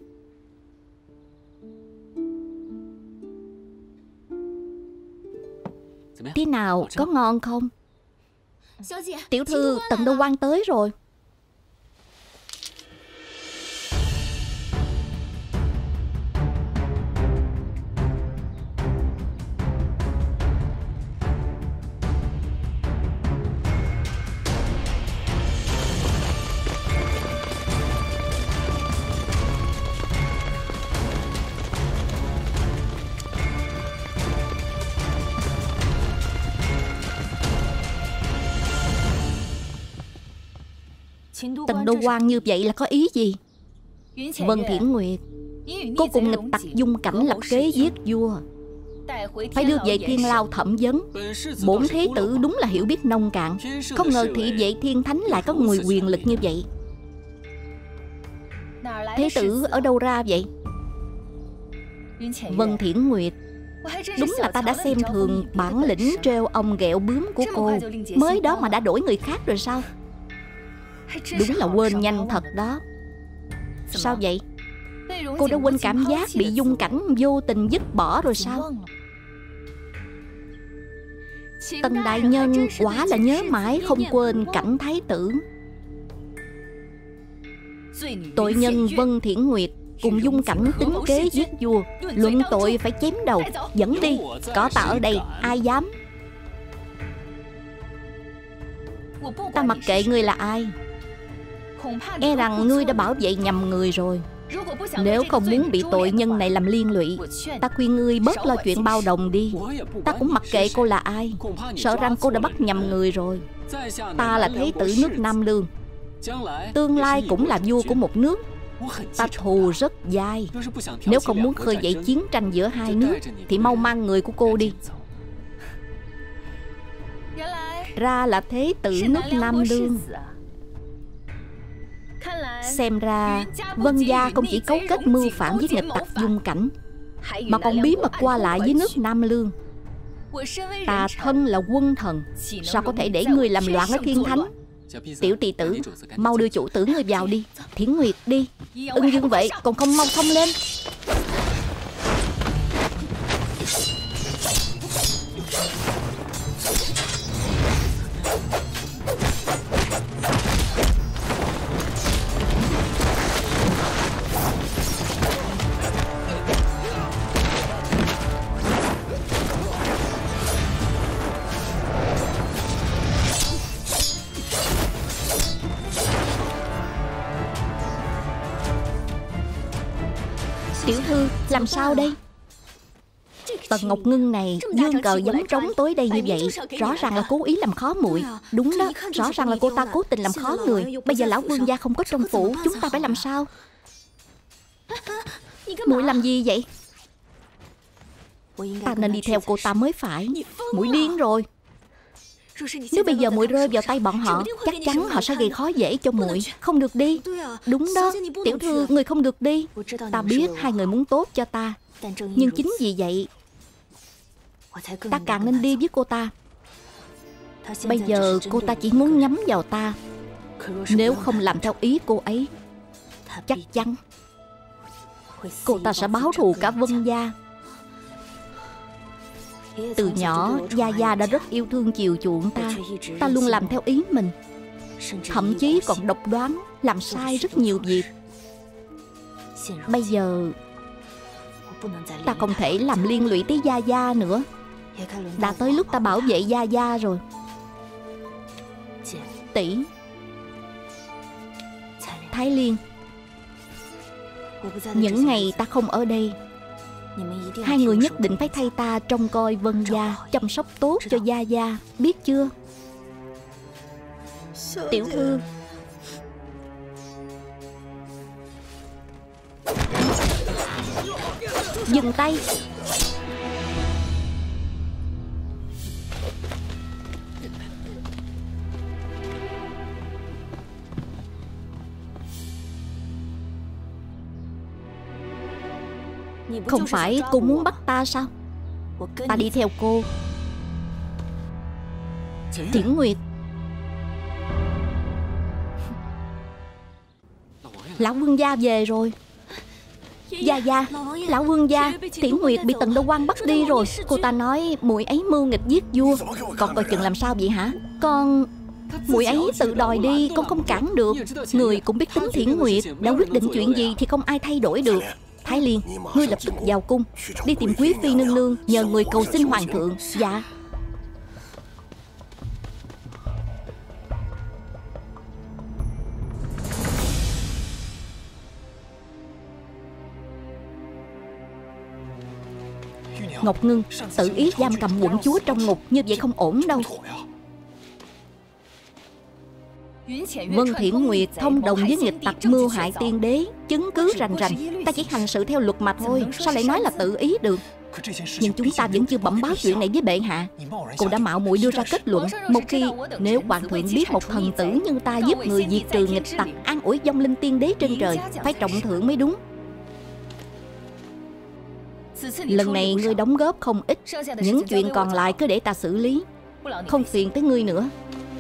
Thế nào, có ngon không? Tiểu thư, Tần Đô Quan tới rồi. Tần Đô Quan như vậy là có ý gì? Vân Thiển Nguyệt, cô cùng nghịch tặc Dung Cảnh lập kế giết vua, phải đưa về Thiên Lao thẩm vấn. Bổn Thế Tử đúng là hiểu biết nông cạn, không ngờ thị vệ Thiên Thánh lại có người quyền lực như vậy. Thế Tử ở đâu ra vậy? Vân Thiển Nguyệt, đúng là ta đã xem thường bản lĩnh trêu ong ghẹo bướm của cô. Mới đó mà đã đổi người khác rồi sao? Đúng là quên nhanh thật đó. Sao vậy? Cô đã quên cảm giác bị Dung Cảnh vô tình dứt bỏ rồi sao? Tần đại nhân quả là nhớ mãi không quên Cảnh Thái Tử. Tội nhân Vân Thiển Nguyệt cùng Dung Cảnh tính kế giết vua, luận tội phải chém đầu. Dẫn đi, có ta ở đây ai dám? Ta mặc kệ ngươi là ai, e rằng ngươi đã bảo vệ nhầm người rồi. Nếu không muốn bị tội nhân này làm liên lụy, ta khuyên ngươi bớt lo chuyện bao đồng đi. Ta cũng mặc kệ cô là ai, sợ rằng cô đã bắt nhầm người rồi. Ta là Thế Tử nước Nam Lương, tương lai cũng là vua của một nước. Ta thù rất dai. Nếu không muốn khơi dậy chiến tranh giữa hai nước thì mau mang người của cô đi. Ra là Thế Tử nước Nam Lương. Xem ra Vân gia không chỉ cấu kết mưu phản với nghịch tặc Dung Cảnh, mà còn bí mật qua lại với nước Nam Lương. Ta thân là quân thần, sao có thể để ngươi làm loạn ở Thiên Thánh? Tiểu tỳ tử, mau đưa chủ tử ngươi vào đi. Thiển Nguyệt đi. Ưng Dương Vệ còn không mau xông lên. Tiểu thư, làm sao đây? Tần Ngọc Ngưng này dương cờ giống trống tối đây như vậy, rõ ràng là cố ý làm khó muội. Đúng đó, rõ ràng là cô ta cố tình làm khó người. Bây giờ lão vương gia không có trong phủ, chúng ta phải làm sao? Muội làm gì vậy? Ta nên đi theo cô ta mới phải. Muội điên rồi. Nếu bây giờ muội rơi vào tay bọn họ, chắc chắn họ sẽ gây khó dễ cho muội. Không được đi. Đúng đó, tiểu thư, người không được đi. Ta biết hai người muốn tốt cho ta, nhưng chính vì vậy ta càng nên đi với cô ta. Bây giờ cô ta chỉ muốn nhắm vào ta. Nếu không làm theo ý cô ấy, chắc chắn cô ta sẽ báo thù cả Vân gia. Từ nhỏ Gia Gia đã rất yêu thương chiều chuộng ta. Ta luôn làm theo ý mình, thậm chí còn độc đoán, làm sai rất nhiều việc. Bây giờ ta không thể làm liên lụy tới Gia Gia nữa. Đã tới lúc ta bảo vệ Gia Gia rồi. Tỷ, Thái Liên, những ngày ta không ở đây, hai người nhất định phải thay ta trông coi Vân gia, chăm sóc tốt cho Gia Gia, biết chưa? Tiểu thư, dừng tay. Không phải cô muốn bắt ta sao? Ta đi theo cô. Thiển Nguyệt. Lão vương gia về rồi. Gia, lão vương gia, Thiển Nguyệt bị Tần Đô Quang bắt đi rồi. Cô ta nói muội ấy mưu nghịch giết vua. Con coi chừng làm sao vậy hả? Muội ấy tự đòi đi, con không cản được. Người cũng biết tính Thiển Nguyệt, đã quyết định chuyện gì thì không ai thay đổi được. Thái Liên, ngươi lập tức vào cung, đi tìm Quý phi nương nương, nhờ người cầu xin hoàng thượng. Dạ. Ngọc Ngưng, tự ý giam cầm quận chúa trong ngục, như vậy không ổn đâu. Vân Thiển Nguyệt thông đồng với nghịch tặc mưu hại tiên đế, chứng cứ rành rành. Ta chỉ hành sự theo luật mà thôi, sao lại nói là tự ý được? Nhưng chúng ta vẫn chưa bẩm báo chuyện này với bệ hạ. Cô đã mạo muội đưa ra kết luận, một khi nếu hoàng thượng biết một thần tử như ta giúp người diệt trừ nghịch tặc, an ủi vong linh tiên đế trên trời, phải trọng thưởng mới đúng. Lần này ngươi đóng góp không ít, những chuyện còn lại cứ để ta xử lý, không phiền tới ngươi nữa.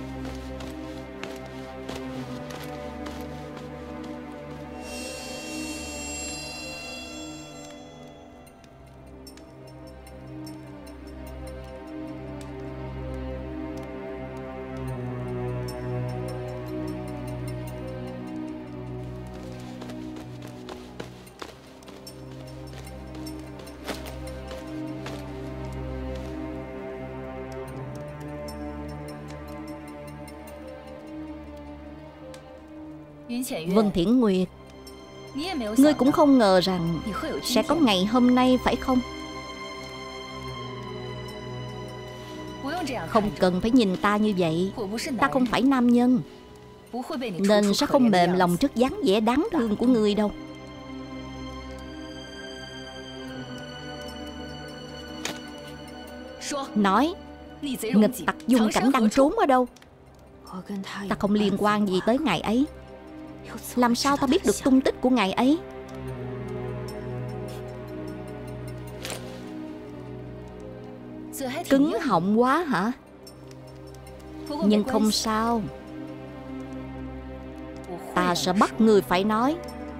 Vân Thiển Nguyệt, ngươi cũng không ngờ rằng sẽ có ngày hôm nay phải không? Không cần phải nhìn ta như vậy. Ta không phải nam nhân, nên sẽ không mềm lòng trước dáng vẻ đáng thương của ngươi đâu. Nói, nghịch tặc Dung Cảnh đang trốn ở đâu? Ta không liên quan gì tới ngài ấy. Làm sao ta biết được tung tích của ngài ấy? Cứng họng quá hả? Nhưng không sao, ta sẽ bắt người phải nói.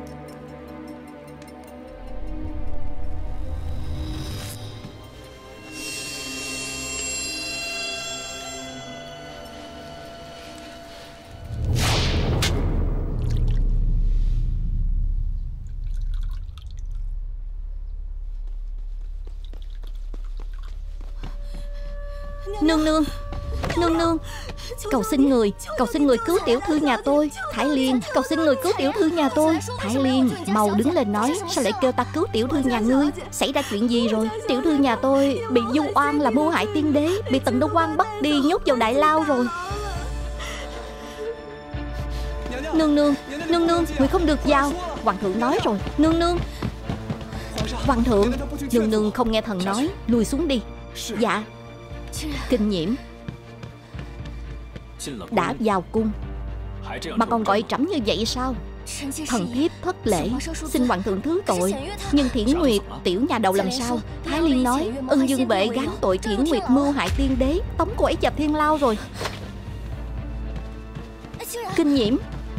Nương nương, nương nương, cầu xin người cứu tiểu thư nhà tôi. Thái Liên, cầu xin người cứu tiểu thư nhà tôi. Thái Liên, mau đứng lên nói, sao lại kêu ta cứu tiểu thư nhà ngươi? Xảy ra chuyện gì rồi? Tiểu thư nhà tôi bị vu oan là mưu hại tiên đế, bị Tần Đô Quang bắt đi nhốt vào đại lao rồi. Nương nương, người không được vào. Hoàng thượng nói rồi. Nương nương, hoàng thượng, nương nương không nghe thần nói, lùi xuống đi. Dạ. Kinh Nhiễm, đã vào cung mà còn gọi trẫm như vậy sao? Thần thiếp thất lễ, xin hoàng thượng thứ tội. Nhưng Thiển Nguyệt, tiểu nhà đầu làm sao? Thái Liên nói Ân Dương bệ gán tội Thiển Nguyệt mưu hại tiên đế, tống cô ấy vào thiên lao rồi. Kinh Nhiễm,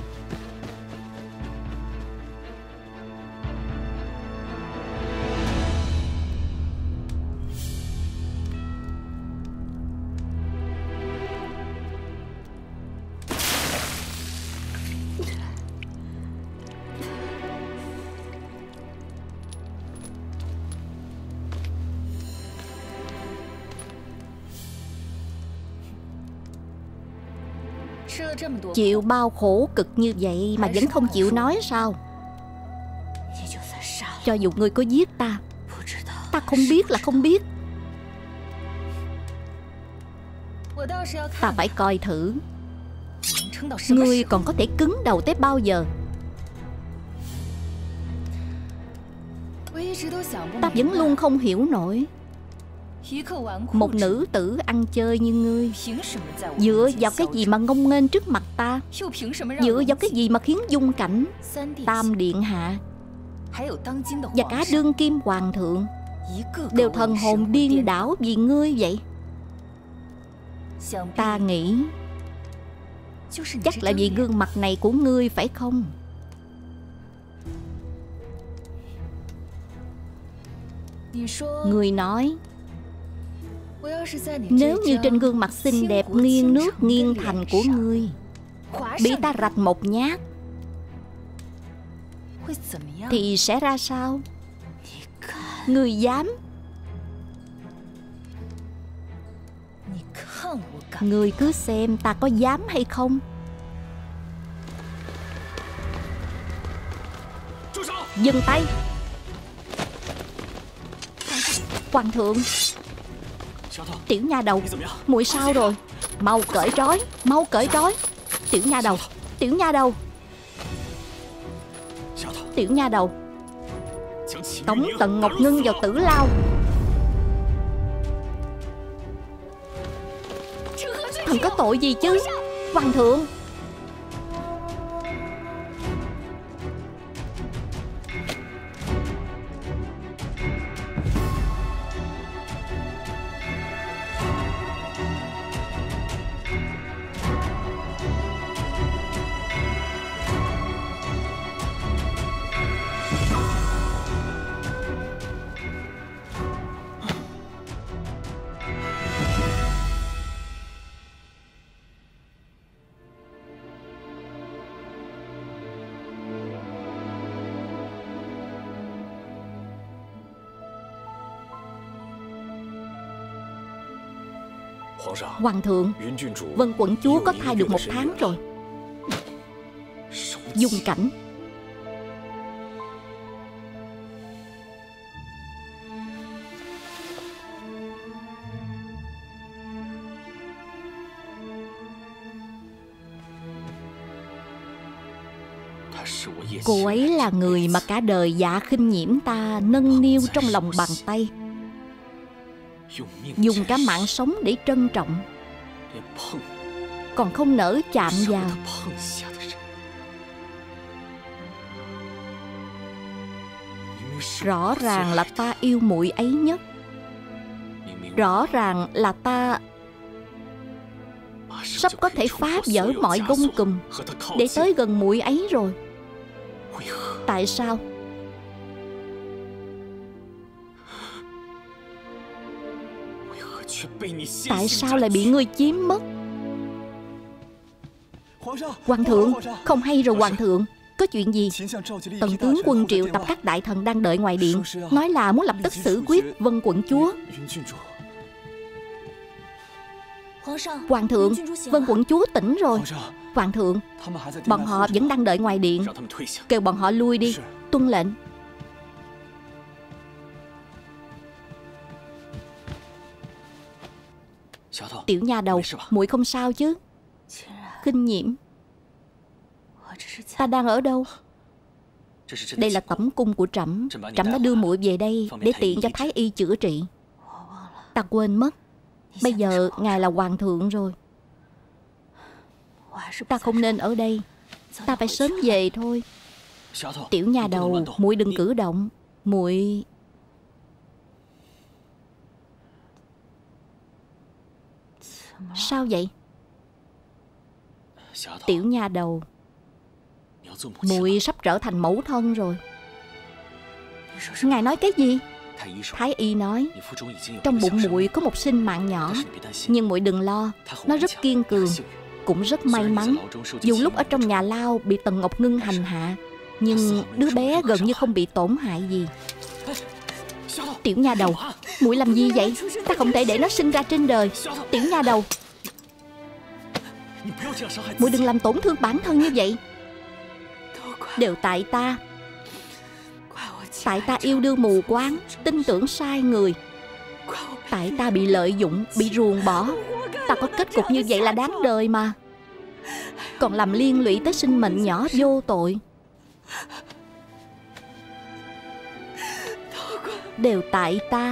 chịu bao khổ cực như vậy mà vẫn không chịu nói sao? Cho dù ngươi có giết ta, ta không biết là không biết. Ta phải coi thử ngươi còn có thể cứng đầu tới bao giờ. Ta vẫn luôn không hiểu nổi, một nữ tử ăn chơi như ngươi dựa vào cái gì mà ngông nghênh trước mặt ta? Dựa vào cái gì mà khiến Dung Cảnh, Tam điện hạ và cả đương kim hoàng thượng đều thần hồn điên đảo vì ngươi vậy? Ta nghĩ chắc là vì gương mặt này của ngươi phải không? Ngươi nói nếu như trên gương mặt xinh đẹp nghiêng nước nghiêng thành của ngươi bị ta rạch một nhát thì sẽ ra sao? Ngươi dám? Ngươi cứ xem ta có dám hay không. Dừng tay. Hoàng thượng. Tiểu nha đầu, muội sao rồi? Mau cởi trói, mau cởi trói. Tiểu nha đầu, tiểu nha đầu, tiểu nha đầu, tống Tần Ngọc Ngưng vào tử lao. Thần có tội gì chứ? Hoàng thượng. Hoàng thượng, Vân quận chúa có thai được 1 tháng rồi. Dung Cảnh. Cô ấy là người mà cả đời Dạ Khinh Nhiễm ta nâng niu trong lòng bàn tay, dùng cả mạng sống để trân trọng, còn không nỡ chạm vào. Rõ ràng là ta yêu muội ấy nhất. Rõ ràng là ta sắp có thể phá vỡ mọi gông cùm để tới gần muội ấy rồi. Tại sao? Tại sao lại bị ngươi chiếm mất? Hoàng thượng, không hay rồi hoàng thượng. Có chuyện gì? Tần tướng quân triệu tập các đại thần đang đợi ngoài điện, nói là muốn lập tức xử quyết Vân quận chúa. Hoàng thượng, Vân quận chúa tỉnh rồi. Hoàng thượng, bọn họ vẫn đang đợi ngoài điện, kêu bọn họ lui đi. Tuân lệnh. Tiểu nha đầu, muội không sao chứ? Khinh Nhiễm, ta đang ở đâu? Đây là tẩm cung của trẫm. Trẫm đã đưa muội về đây để tiện cho thái y chữa trị. Ta quên mất. Bây giờ ngài là hoàng thượng rồi. Ta không nên ở đây. Ta phải sớm về thôi. Tiểu nha đầu, muội đừng cử động. Muội... Sao vậy? Tiểu nha đầu, muội sắp trở thành mẫu thân rồi. Ngài nói cái gì? Thái y nói trong bụng muội có một sinh mạng nhỏ, nhưng muội đừng lo, nó rất kiên cường, cũng rất may mắn. Dù lúc ở trong nhà lao bị Tần Ngọc Ngưng hành hạ, nhưng đứa bé gần như không bị tổn hại gì. Tiểu nha đầu, muội làm gì vậy? Ta không thể để nó sinh ra trên đời. Tiểu nha đầu, muội đừng làm tổn thương bản thân như vậy. Đều tại ta. Tại ta yêu đương mù quáng, tin tưởng sai người. Tại ta bị lợi dụng, bị ruồng bỏ. Ta có kết cục như vậy là đáng đời mà. Còn làm liên lụy tới sinh mệnh nhỏ vô tội. Đều tại ta.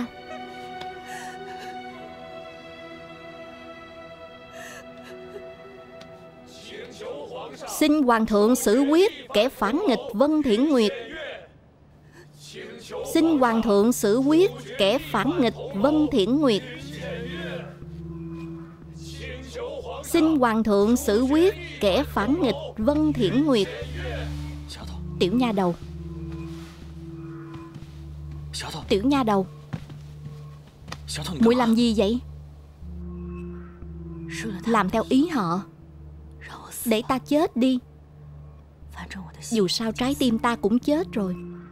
Xin hoàng thượng xử quyết kẻ phản nghịch Vân Thiển Nguyệt. Xin hoàng thượng xử quyết kẻ phản nghịch Vân Thiển Nguyệt. Xin hoàng thượng xử quyết kẻ phản nghịch Vân Thiển Nguyệt. Tiểu nha đầu. Tiểu nha đầu, muội làm gì vậy? Làm theo ý họ, để ta chết đi. Dù sao trái tim ta cũng chết rồi.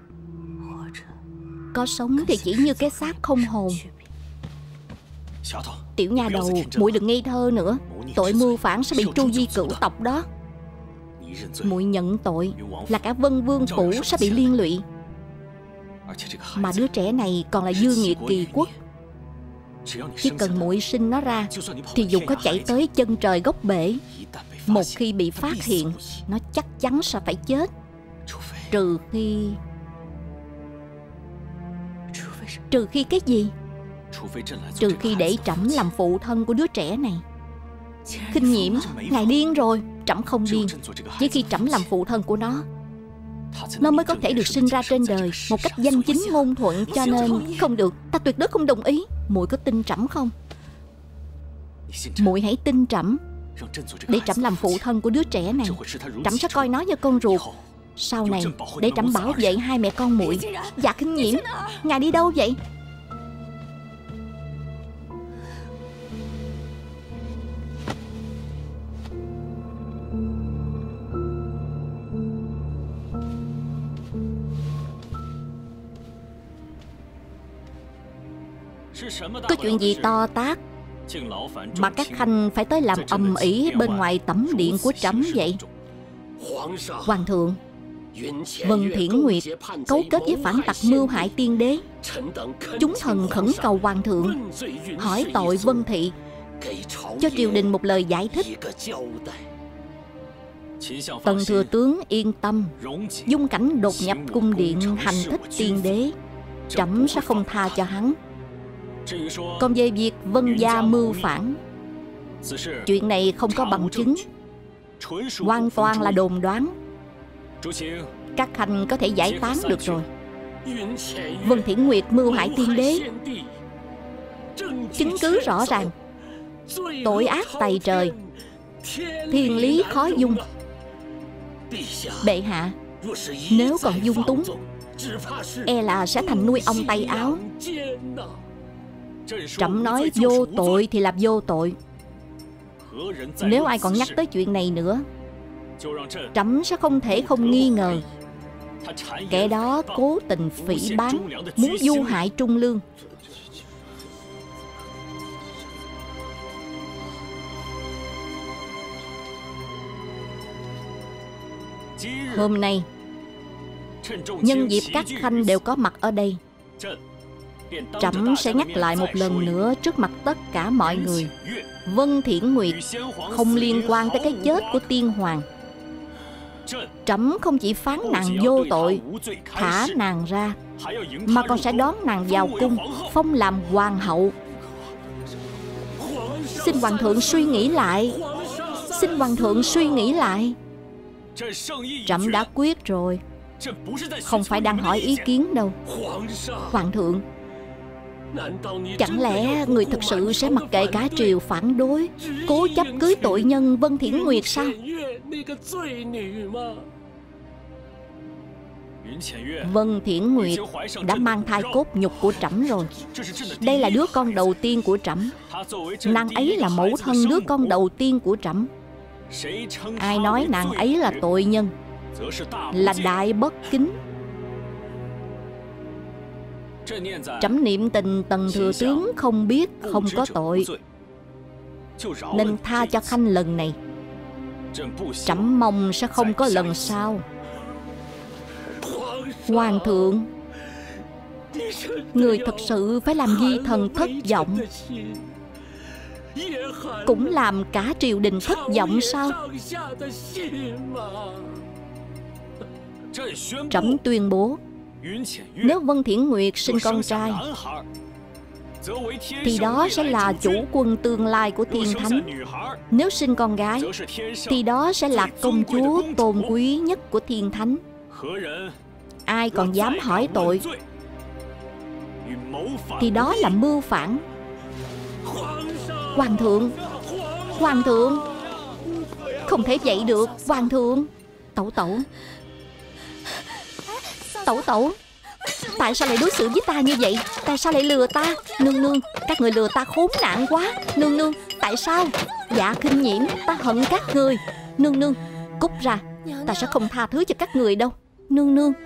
Có sống thì chỉ như cái xác không hồn. Tiểu nha đầu, muội đừng ngây thơ nữa. Tội mưu phản sẽ bị tru di cửu tộc đó. Muội nhận tội là cả Vân Vương phủ sẽ bị liên lụy. Mà đứa trẻ này còn là dư nghiệt kỳ quốc. Chỉ cần muội sinh nó ra thì dù có chạy tới chân trời góc bể, một khi bị phát hiện, nó chắc chắn sẽ phải chết. Trừ khi cái gì? Trừ khi để trẫm làm phụ thân của đứa trẻ này. Khinh Nhiễm, ngài điên rồi. Trẫm không điên. Chỉ khi trẫm làm phụ thân của nó mới có thể được sinh ra trên đời một cách danh chính ngôn thuận. Cho nên không được, ta tuyệt đối không đồng ý. Muội có tin trẫm không? Muội hãy tin trẫm, để trẫm làm phụ thân của đứa trẻ này. Trẫm sẽ coi nó như con ruột. Sau này để trẫm bảo vệ hai mẹ con muội. Dạ Khinh Nhiễm, ngài đi đâu vậy? Có chuyện gì to tát mà các khanh phải tới làm ầm ĩ bên ngoài tẩm điện của trẫm vậy? Hoàng thượng, Vân Thiển Nguyệt cấu kết với phản tặc mưu hại tiên đế. Chúng thần khẩn cầu hoàng thượng hỏi tội Vân Thị, cho triều đình một lời giải thích. Tần thừa tướng yên tâm, Dung Cảnh đột nhập cung điện hành thích tiên đế, trẫm sẽ không tha cho hắn. Còn về việc Vân gia mưu phản, chuyện này không có bằng chứng, hoàn toàn là đồn đoán. Các khanh có thể giải tán được rồi. Vân Thiển Nguyệt mưu hại tiên đế, chứng cứ rõ ràng, tội ác tày trời, thiên lý khó dung. Bệ hạ, nếu còn dung túng, e là sẽ thành nuôi ong tay áo. Trẫm nói vô tội thì là vô tội. Nếu ai còn nhắc tới chuyện này nữa, trẫm sẽ không thể không nghi ngờ kẻ đó cố tình phỉ báng, muốn du hại Trung Lương. Hôm nay, nhân dịp các khanh đều có mặt ở đây, trẫm sẽ nhắc lại một lần nữa trước mặt tất cả mọi người, Vân Thiển Nguyệt không liên quan tới cái chết của tiên hoàng. Trẫm không chỉ phán nàng vô tội, thả nàng ra, mà còn sẽ đón nàng vào cung, phong làm hoàng hậu. Xin hoàng thượng suy nghĩ lại. Xin hoàng thượng suy nghĩ lại. Trẫm đã quyết rồi, không phải đang hỏi ý kiến đâu. Hoàng thượng, chẳng lẽ người thực sự sẽ mặc kệ cả triều phản đối, cố chấp cưới tội nhân Vân Thiển Nguyệt sao? Vân Thiển Nguyệt đã mang thai cốt nhục của trẫm rồi. Đây là đứa con đầu tiên của trẫm. Nàng ấy là mẫu thân đứa con đầu tiên của trẫm. Ai nói nàng ấy là tội nhân là đại bất kính. Trẫm niệm tình Tần thừa tướng không biết không có tội, nên tha cho khanh lần này. Trẫm mong sẽ không có lần sau. Hoàng thượng, người thật sự phải làm vi thần thất vọng, cũng làm cả triều đình thất vọng sao? Trẫm tuyên bố, nếu Vân Thiển Nguyệt sinh con trai thì đó sẽ là chủ quân tương lai của thiên thánh. Nếu sinh con gái thì đó sẽ là công chúa tôn quý nhất của thiên thánh. Ai còn dám hỏi tội thì đó là mưu phản. Hoàng thượng, hoàng thượng, không thể vậy được, hoàng thượng. Tẩu tẩu, tẩu tẩu, tại sao lại đối xử với ta như vậy? Tại sao lại lừa ta? Nương nương, các người lừa ta khốn nạn quá. Nương nương, tại sao? Dạ Khinh Nhiễm, ta hận các người. Nương nương, cút ra, ta sẽ không tha thứ cho các người đâu. Nương nương.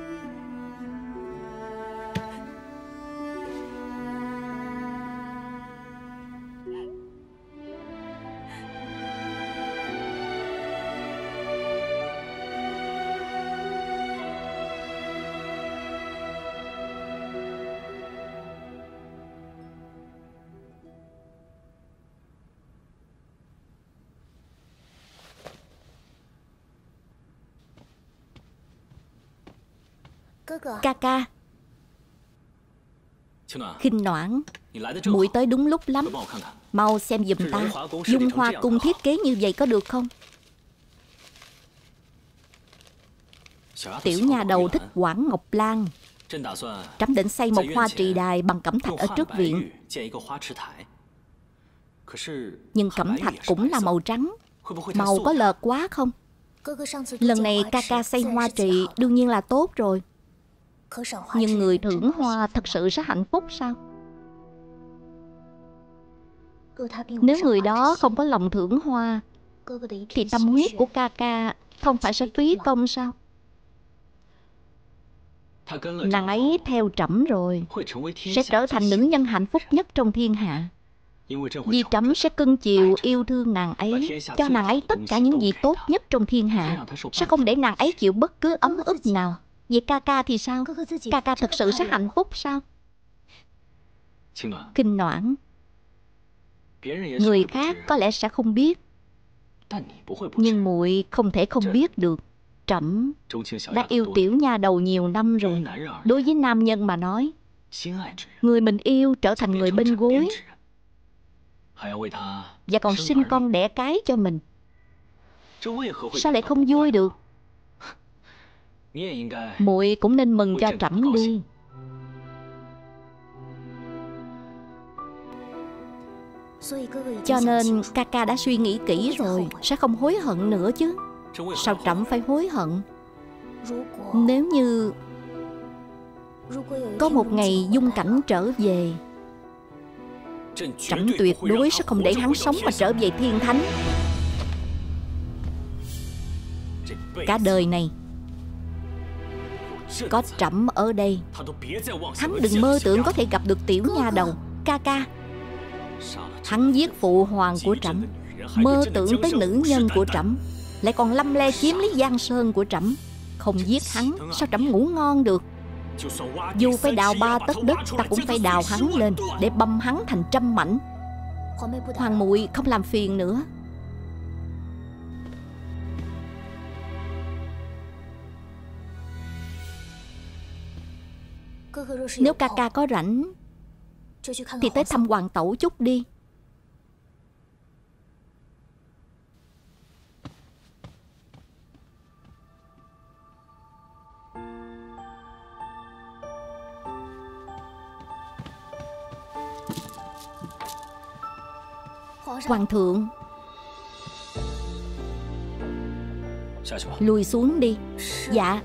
Ca ca. Khinh Noãn, muội tới đúng lúc lắm. Mau xem giùm ta, Dung Hoa cung thiết kế như vậy có được không? Tiểu nha đầu thích Quảng Ngọc Lan. Trẫm định xây một hoa trì đài bằng cẩm thạch ở trước viện. Nhưng cẩm thạch cũng là màu trắng, màu có lợt quá không? Lần này ca ca xây hoa trì đương nhiên là tốt rồi. Nhưng người thưởng hoa thật sự sẽ hạnh phúc sao? Nếu người đó không có lòng thưởng hoa thì tâm huyết của ca ca không phải sẽ phí công sao? Nàng ấy theo trẫm rồi sẽ trở thành nữ nhân hạnh phúc nhất trong thiên hạ. Vì trẫm sẽ cưng chiều yêu thương nàng ấy, cho nàng ấy tất cả những gì tốt nhất trong thiên hạ, sẽ không để nàng ấy chịu bất cứ ấm ức nào. Vậy ca ca thì sao? Ca ca thật sự sẽ hạnh phúc sao? Khinh Noãn, người khác có lẽ sẽ không biết, nhưng muội không thể không biết được. Trẫm đã yêu tiểu nha đầu nhiều năm rồi. Đối với nam nhân mà nói, người mình yêu trở thành người bên gối, và còn sinh con đẻ cái cho mình, sao lại không vui được? Muội cũng nên mừng cho trẫm đi. Cho nên ca ca đã suy nghĩ kỹ rồi, sẽ không hối hận nữa chứ. Sao trẫm phải hối hận? Nếu như có một ngày Dung Cảnh trở về, trẫm tuyệt đối sẽ không để hắn sống mà trở về thiên thánh. Cả đời này có trẫm ở đây, hắn đừng mơ tưởng có thể gặp được tiểu nha đầu. Ca ca, hắn giết phụ hoàng của trẫm, mơ tưởng tới nữ nhân của trẫm, lại còn lăm le chiếm lấy giang sơn của trẫm. Không giết hắn sao trẫm ngủ ngon được? Dù phải đào 3 tấc đất, ta cũng phải đào hắn lên để băm hắn thành trăm mảnh. Hoàng muội không làm phiền nữa. Nếu ca ca có rảnh thì tới thăm hoàng tẩu chút đi. Hoàng thượng, lùi xuống đi. Dạ.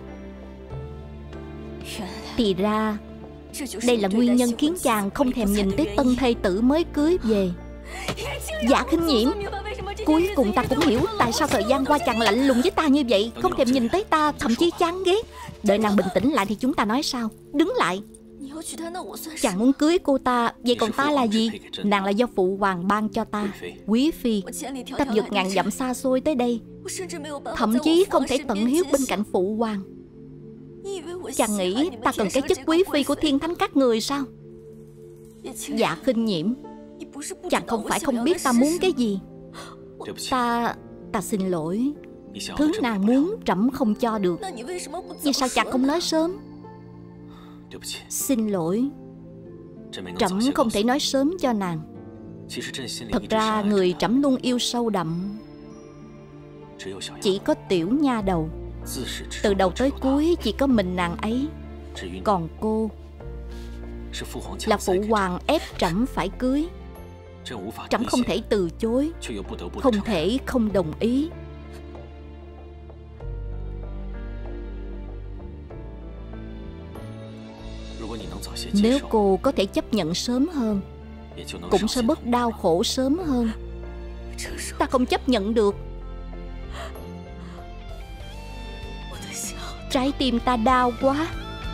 Thì ra đây là nguyên nhân khiến chàng không thèm nhìn tới tân thê tử mới cưới về. Dạ Khinh Nhiễm, cuối cùng ta cũng hiểu tại sao thời gian qua chàng lạnh lùng với ta như vậy, không thèm nhìn tới ta, thậm chí chán ghét. Đợi nàng bình tĩnh lại thì chúng ta nói sao. Đứng lại. Chàng muốn cưới cô ta, vậy còn ta là gì? Nàng là do phụ hoàng ban cho ta. Quý phi, ta vượt ngàn dặm xa xôi tới đây, thậm chí không thể tận hiếu bên cạnh phụ hoàng. Chàng nghĩ ta cần cái chức quý phi của thiên thánh các người sao? Dạ Khinh Nhiễm, chàng không phải không biết ta muốn cái gì. Ta xin lỗi. Thứ nàng muốn trẫm không cho được. Vì sao chàng không nói sớm? Xin lỗi, trẫm không thể nói sớm cho nàng. Thật ra người trẫm luôn yêu sâu đậm chỉ có tiểu nha đầu. Từ đầu tới cuối chỉ có mình nàng ấy. Còn cô Là phụ hoàng ép trẫm phải cưới. Trẫm không thể từ chối, không thể không đồng ý. Nếu cô có thể chấp nhận sớm hơn, cũng sẽ bớt đau khổ sớm hơn. Ta không chấp nhận được. Trái tim ta đau quá.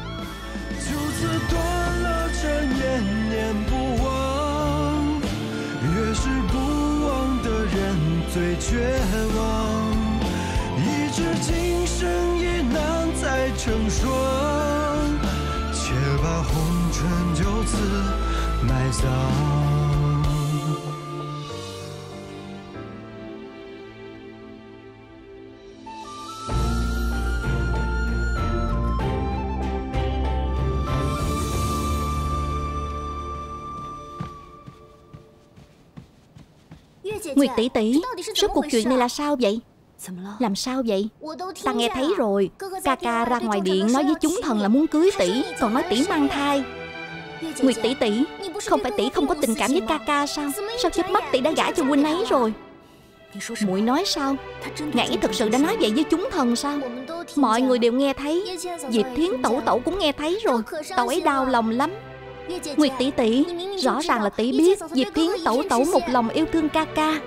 Nguyệt tỷ tỷ, suốt cuộc chuyện này là sao vậy? Làm sao vậy? Ta nghe thấy rồi. Ca ca ra ngoài điện nói với chúng thần là muốn cưới tỷ, còn nói tỷ mang thai. Nguyệt tỷ tỷ, không phải tỷ không có tình cảm với ca ca sao? Sao chớp mắt tỷ đã gả cho huynh ấy rồi? Muội nói sao? Ngài ấy thật sự đã nói vậy với chúng thần sao? Mọi người đều nghe thấy. Diệp Thiến tẩu tẩu cũng nghe thấy rồi. Tẩu ấy đau lòng lắm. Nguyệt tỷ tỷ, rõ ràng là tỷ biết Diệp Thiến tẩu tẩu một lòng yêu thương ca ca.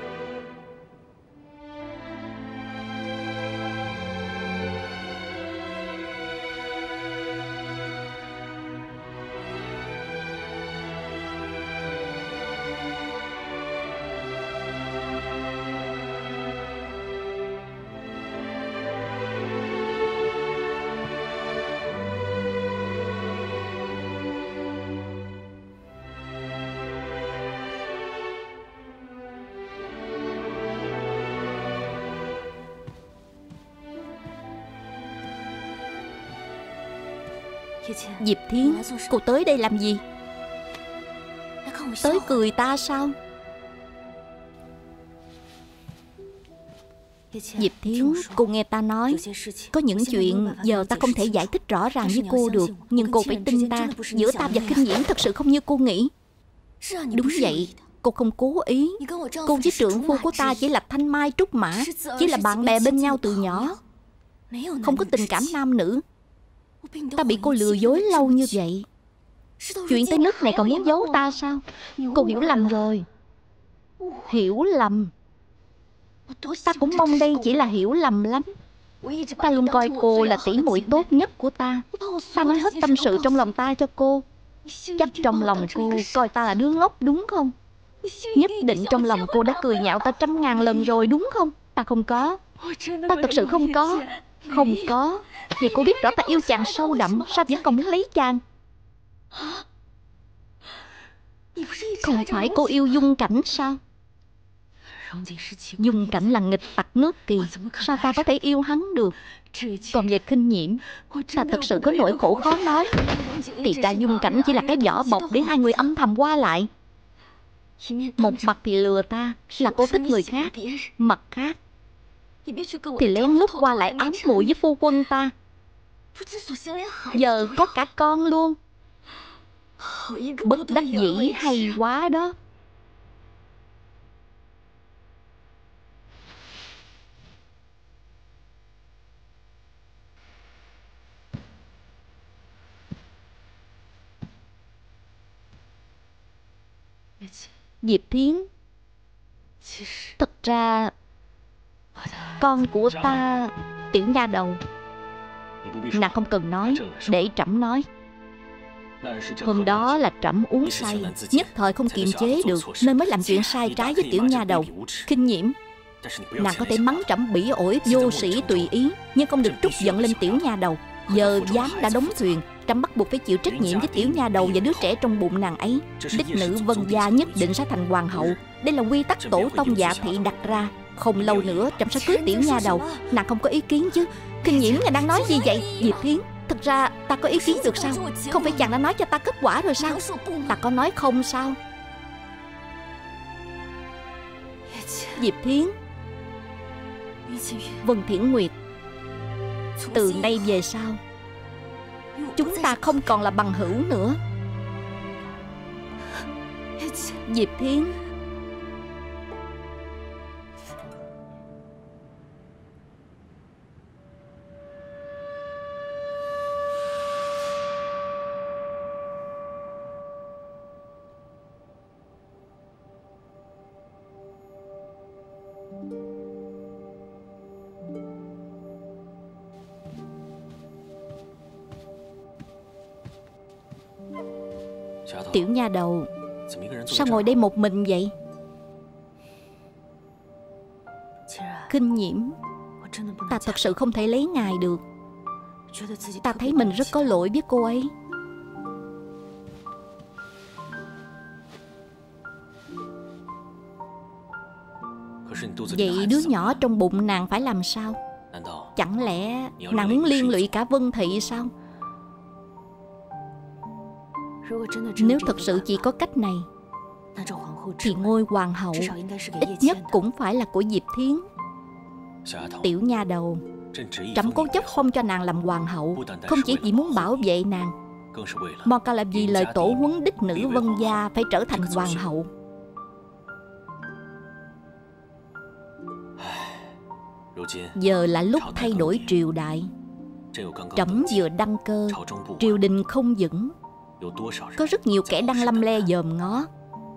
Diệp Thiến, cô tới đây làm gì? Tới cười ta sao? Diệp Thiến, cô nghe ta nói, có những chuyện giờ ta không thể giải thích rõ ràng với cô được, nhưng cô phải tin ta. Giữa ta và Kinh Nhiễm thật sự không như cô nghĩ. Đúng vậy, cô không cố ý. Cô với trượng phu của ta chỉ là thanh mai trúc mã, chỉ là bạn bè bên nhau từ nhỏ, không có tình cảm nam nữ. Ta bị cô lừa dối lâu như vậy. Chuyện tới nước này còn muốn giấu ta sao? Cô hiểu lầm rồi. Hiểu lầm? Ta cũng mong đây chỉ là hiểu lầm lắm. Ta luôn coi cô là tỷ muội tốt nhất của ta. Ta nói hết tâm sự trong lòng ta cho cô. Chắc trong lòng cô coi ta là đứa ngốc đúng không? Nhất định trong lòng cô đã cười nhạo ta 100.000 lần rồi đúng không? Ta không có. Ta thật sự không có. Không có. Vậy cô biết rõ ta yêu chàng sâu đậm, sao vẫn còn muốn lấy chàng? Không phải cô yêu Dung Cảnh sao? Dung Cảnh là nghịch tặc nước Kỳ, sao ta có thể yêu hắn được? Còn về Kinh Nhiễm, ta thật sự có nỗi khổ khó nói. Thì ra Dung Cảnh chỉ là cái vỏ bọc để hai người âm thầm qua lại. Một mặt thì lừa ta là cô thích người khác, mặt khác thì lén lút qua lại ám muội với phu quân ta. Giờ có cả con luôn. Bất đắc dĩ hay quá đó. Diệp Thiến, thật ra con của ta, tiểu nha đầu, nàng không cần nói, để trẫm nói. Hôm đó là trẫm uống say, nhất thời không kiềm chế được nên mới làm chuyện sai trái với tiểu nha đầu. Kinh Nhiễm, nàng có thể mắng trẫm bỉ ổi vô sĩ tùy ý, nhưng không được trút giận lên tiểu nha đầu. Giờ gián đã đóng thuyền, trẫm bắt buộc phải chịu trách nhiệm với tiểu nha đầu và đứa trẻ trong bụng nàng ấy. Đích nữ Vân Gia nhất định sẽ thành hoàng hậu. Đây là quy tắc tổ tông dạ thị đặt ra. Không lâu nữa trẫm sẽ cưới tiểu nha đầu. Nàng không có ý kiến chứ? Kinh Nhiễm, ngài đang nói gì vậy? Diệp Thiến, thật ra ta có ý kiến được sao? Không phải chàng đã nói cho ta kết quả rồi sao? Ta có nói không sao? Diệp Thiến, Vân Thiển Nguyệt, từ nay về sau chúng ta không còn là bằng hữu nữa. Diệp Thiến. Tiểu nha đầu, sao ngồi đây một mình vậy? Kinh Nhiễm, ta thật sự không thể lấy ngài được. Ta thấy mình rất có lỗi với cô ấy. Vậy đứa nhỏ trong bụng nàng phải làm sao? Chẳng lẽ nàng muốn liên lụy cả Vân Thị sao? Nếu thật sự chỉ có cách này thì ngôi hoàng hậu ít nhất cũng phải là của Diệp Thiến. Tiểu nha đầu, trẫm cố chấp không cho nàng làm hoàng hậu, không chỉ vì muốn bảo vệ nàng, mà còn là vì lời tổ huấn đích nữ Vân gia phải trở thành hoàng hậu. Giờ là lúc thay đổi triều đại. Trẫm vừa đăng cơ, triều đình không vững, có rất nhiều kẻ đang lăm le dòm ngó.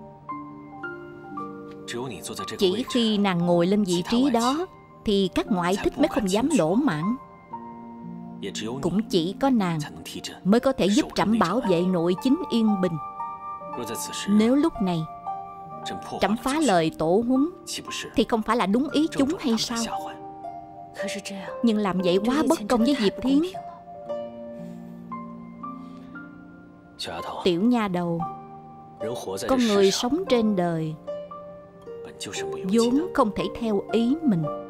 Chỉ khi nàng ngồi lên vị trí đó thì các ngoại thích mới không dám lỗ mãng. Cũng chỉ có nàng mới có thể giúp trẫm bảo vệ nội chính yên bình. Nếu lúc này trẫm phá lời tổ huấn thì không phải là đúng ý chúng hay sao? Nhưng làm vậy quá bất công với Diệp Thiến. Tiểu nha đầu, con người sống trên đời vốn không thể theo ý mình.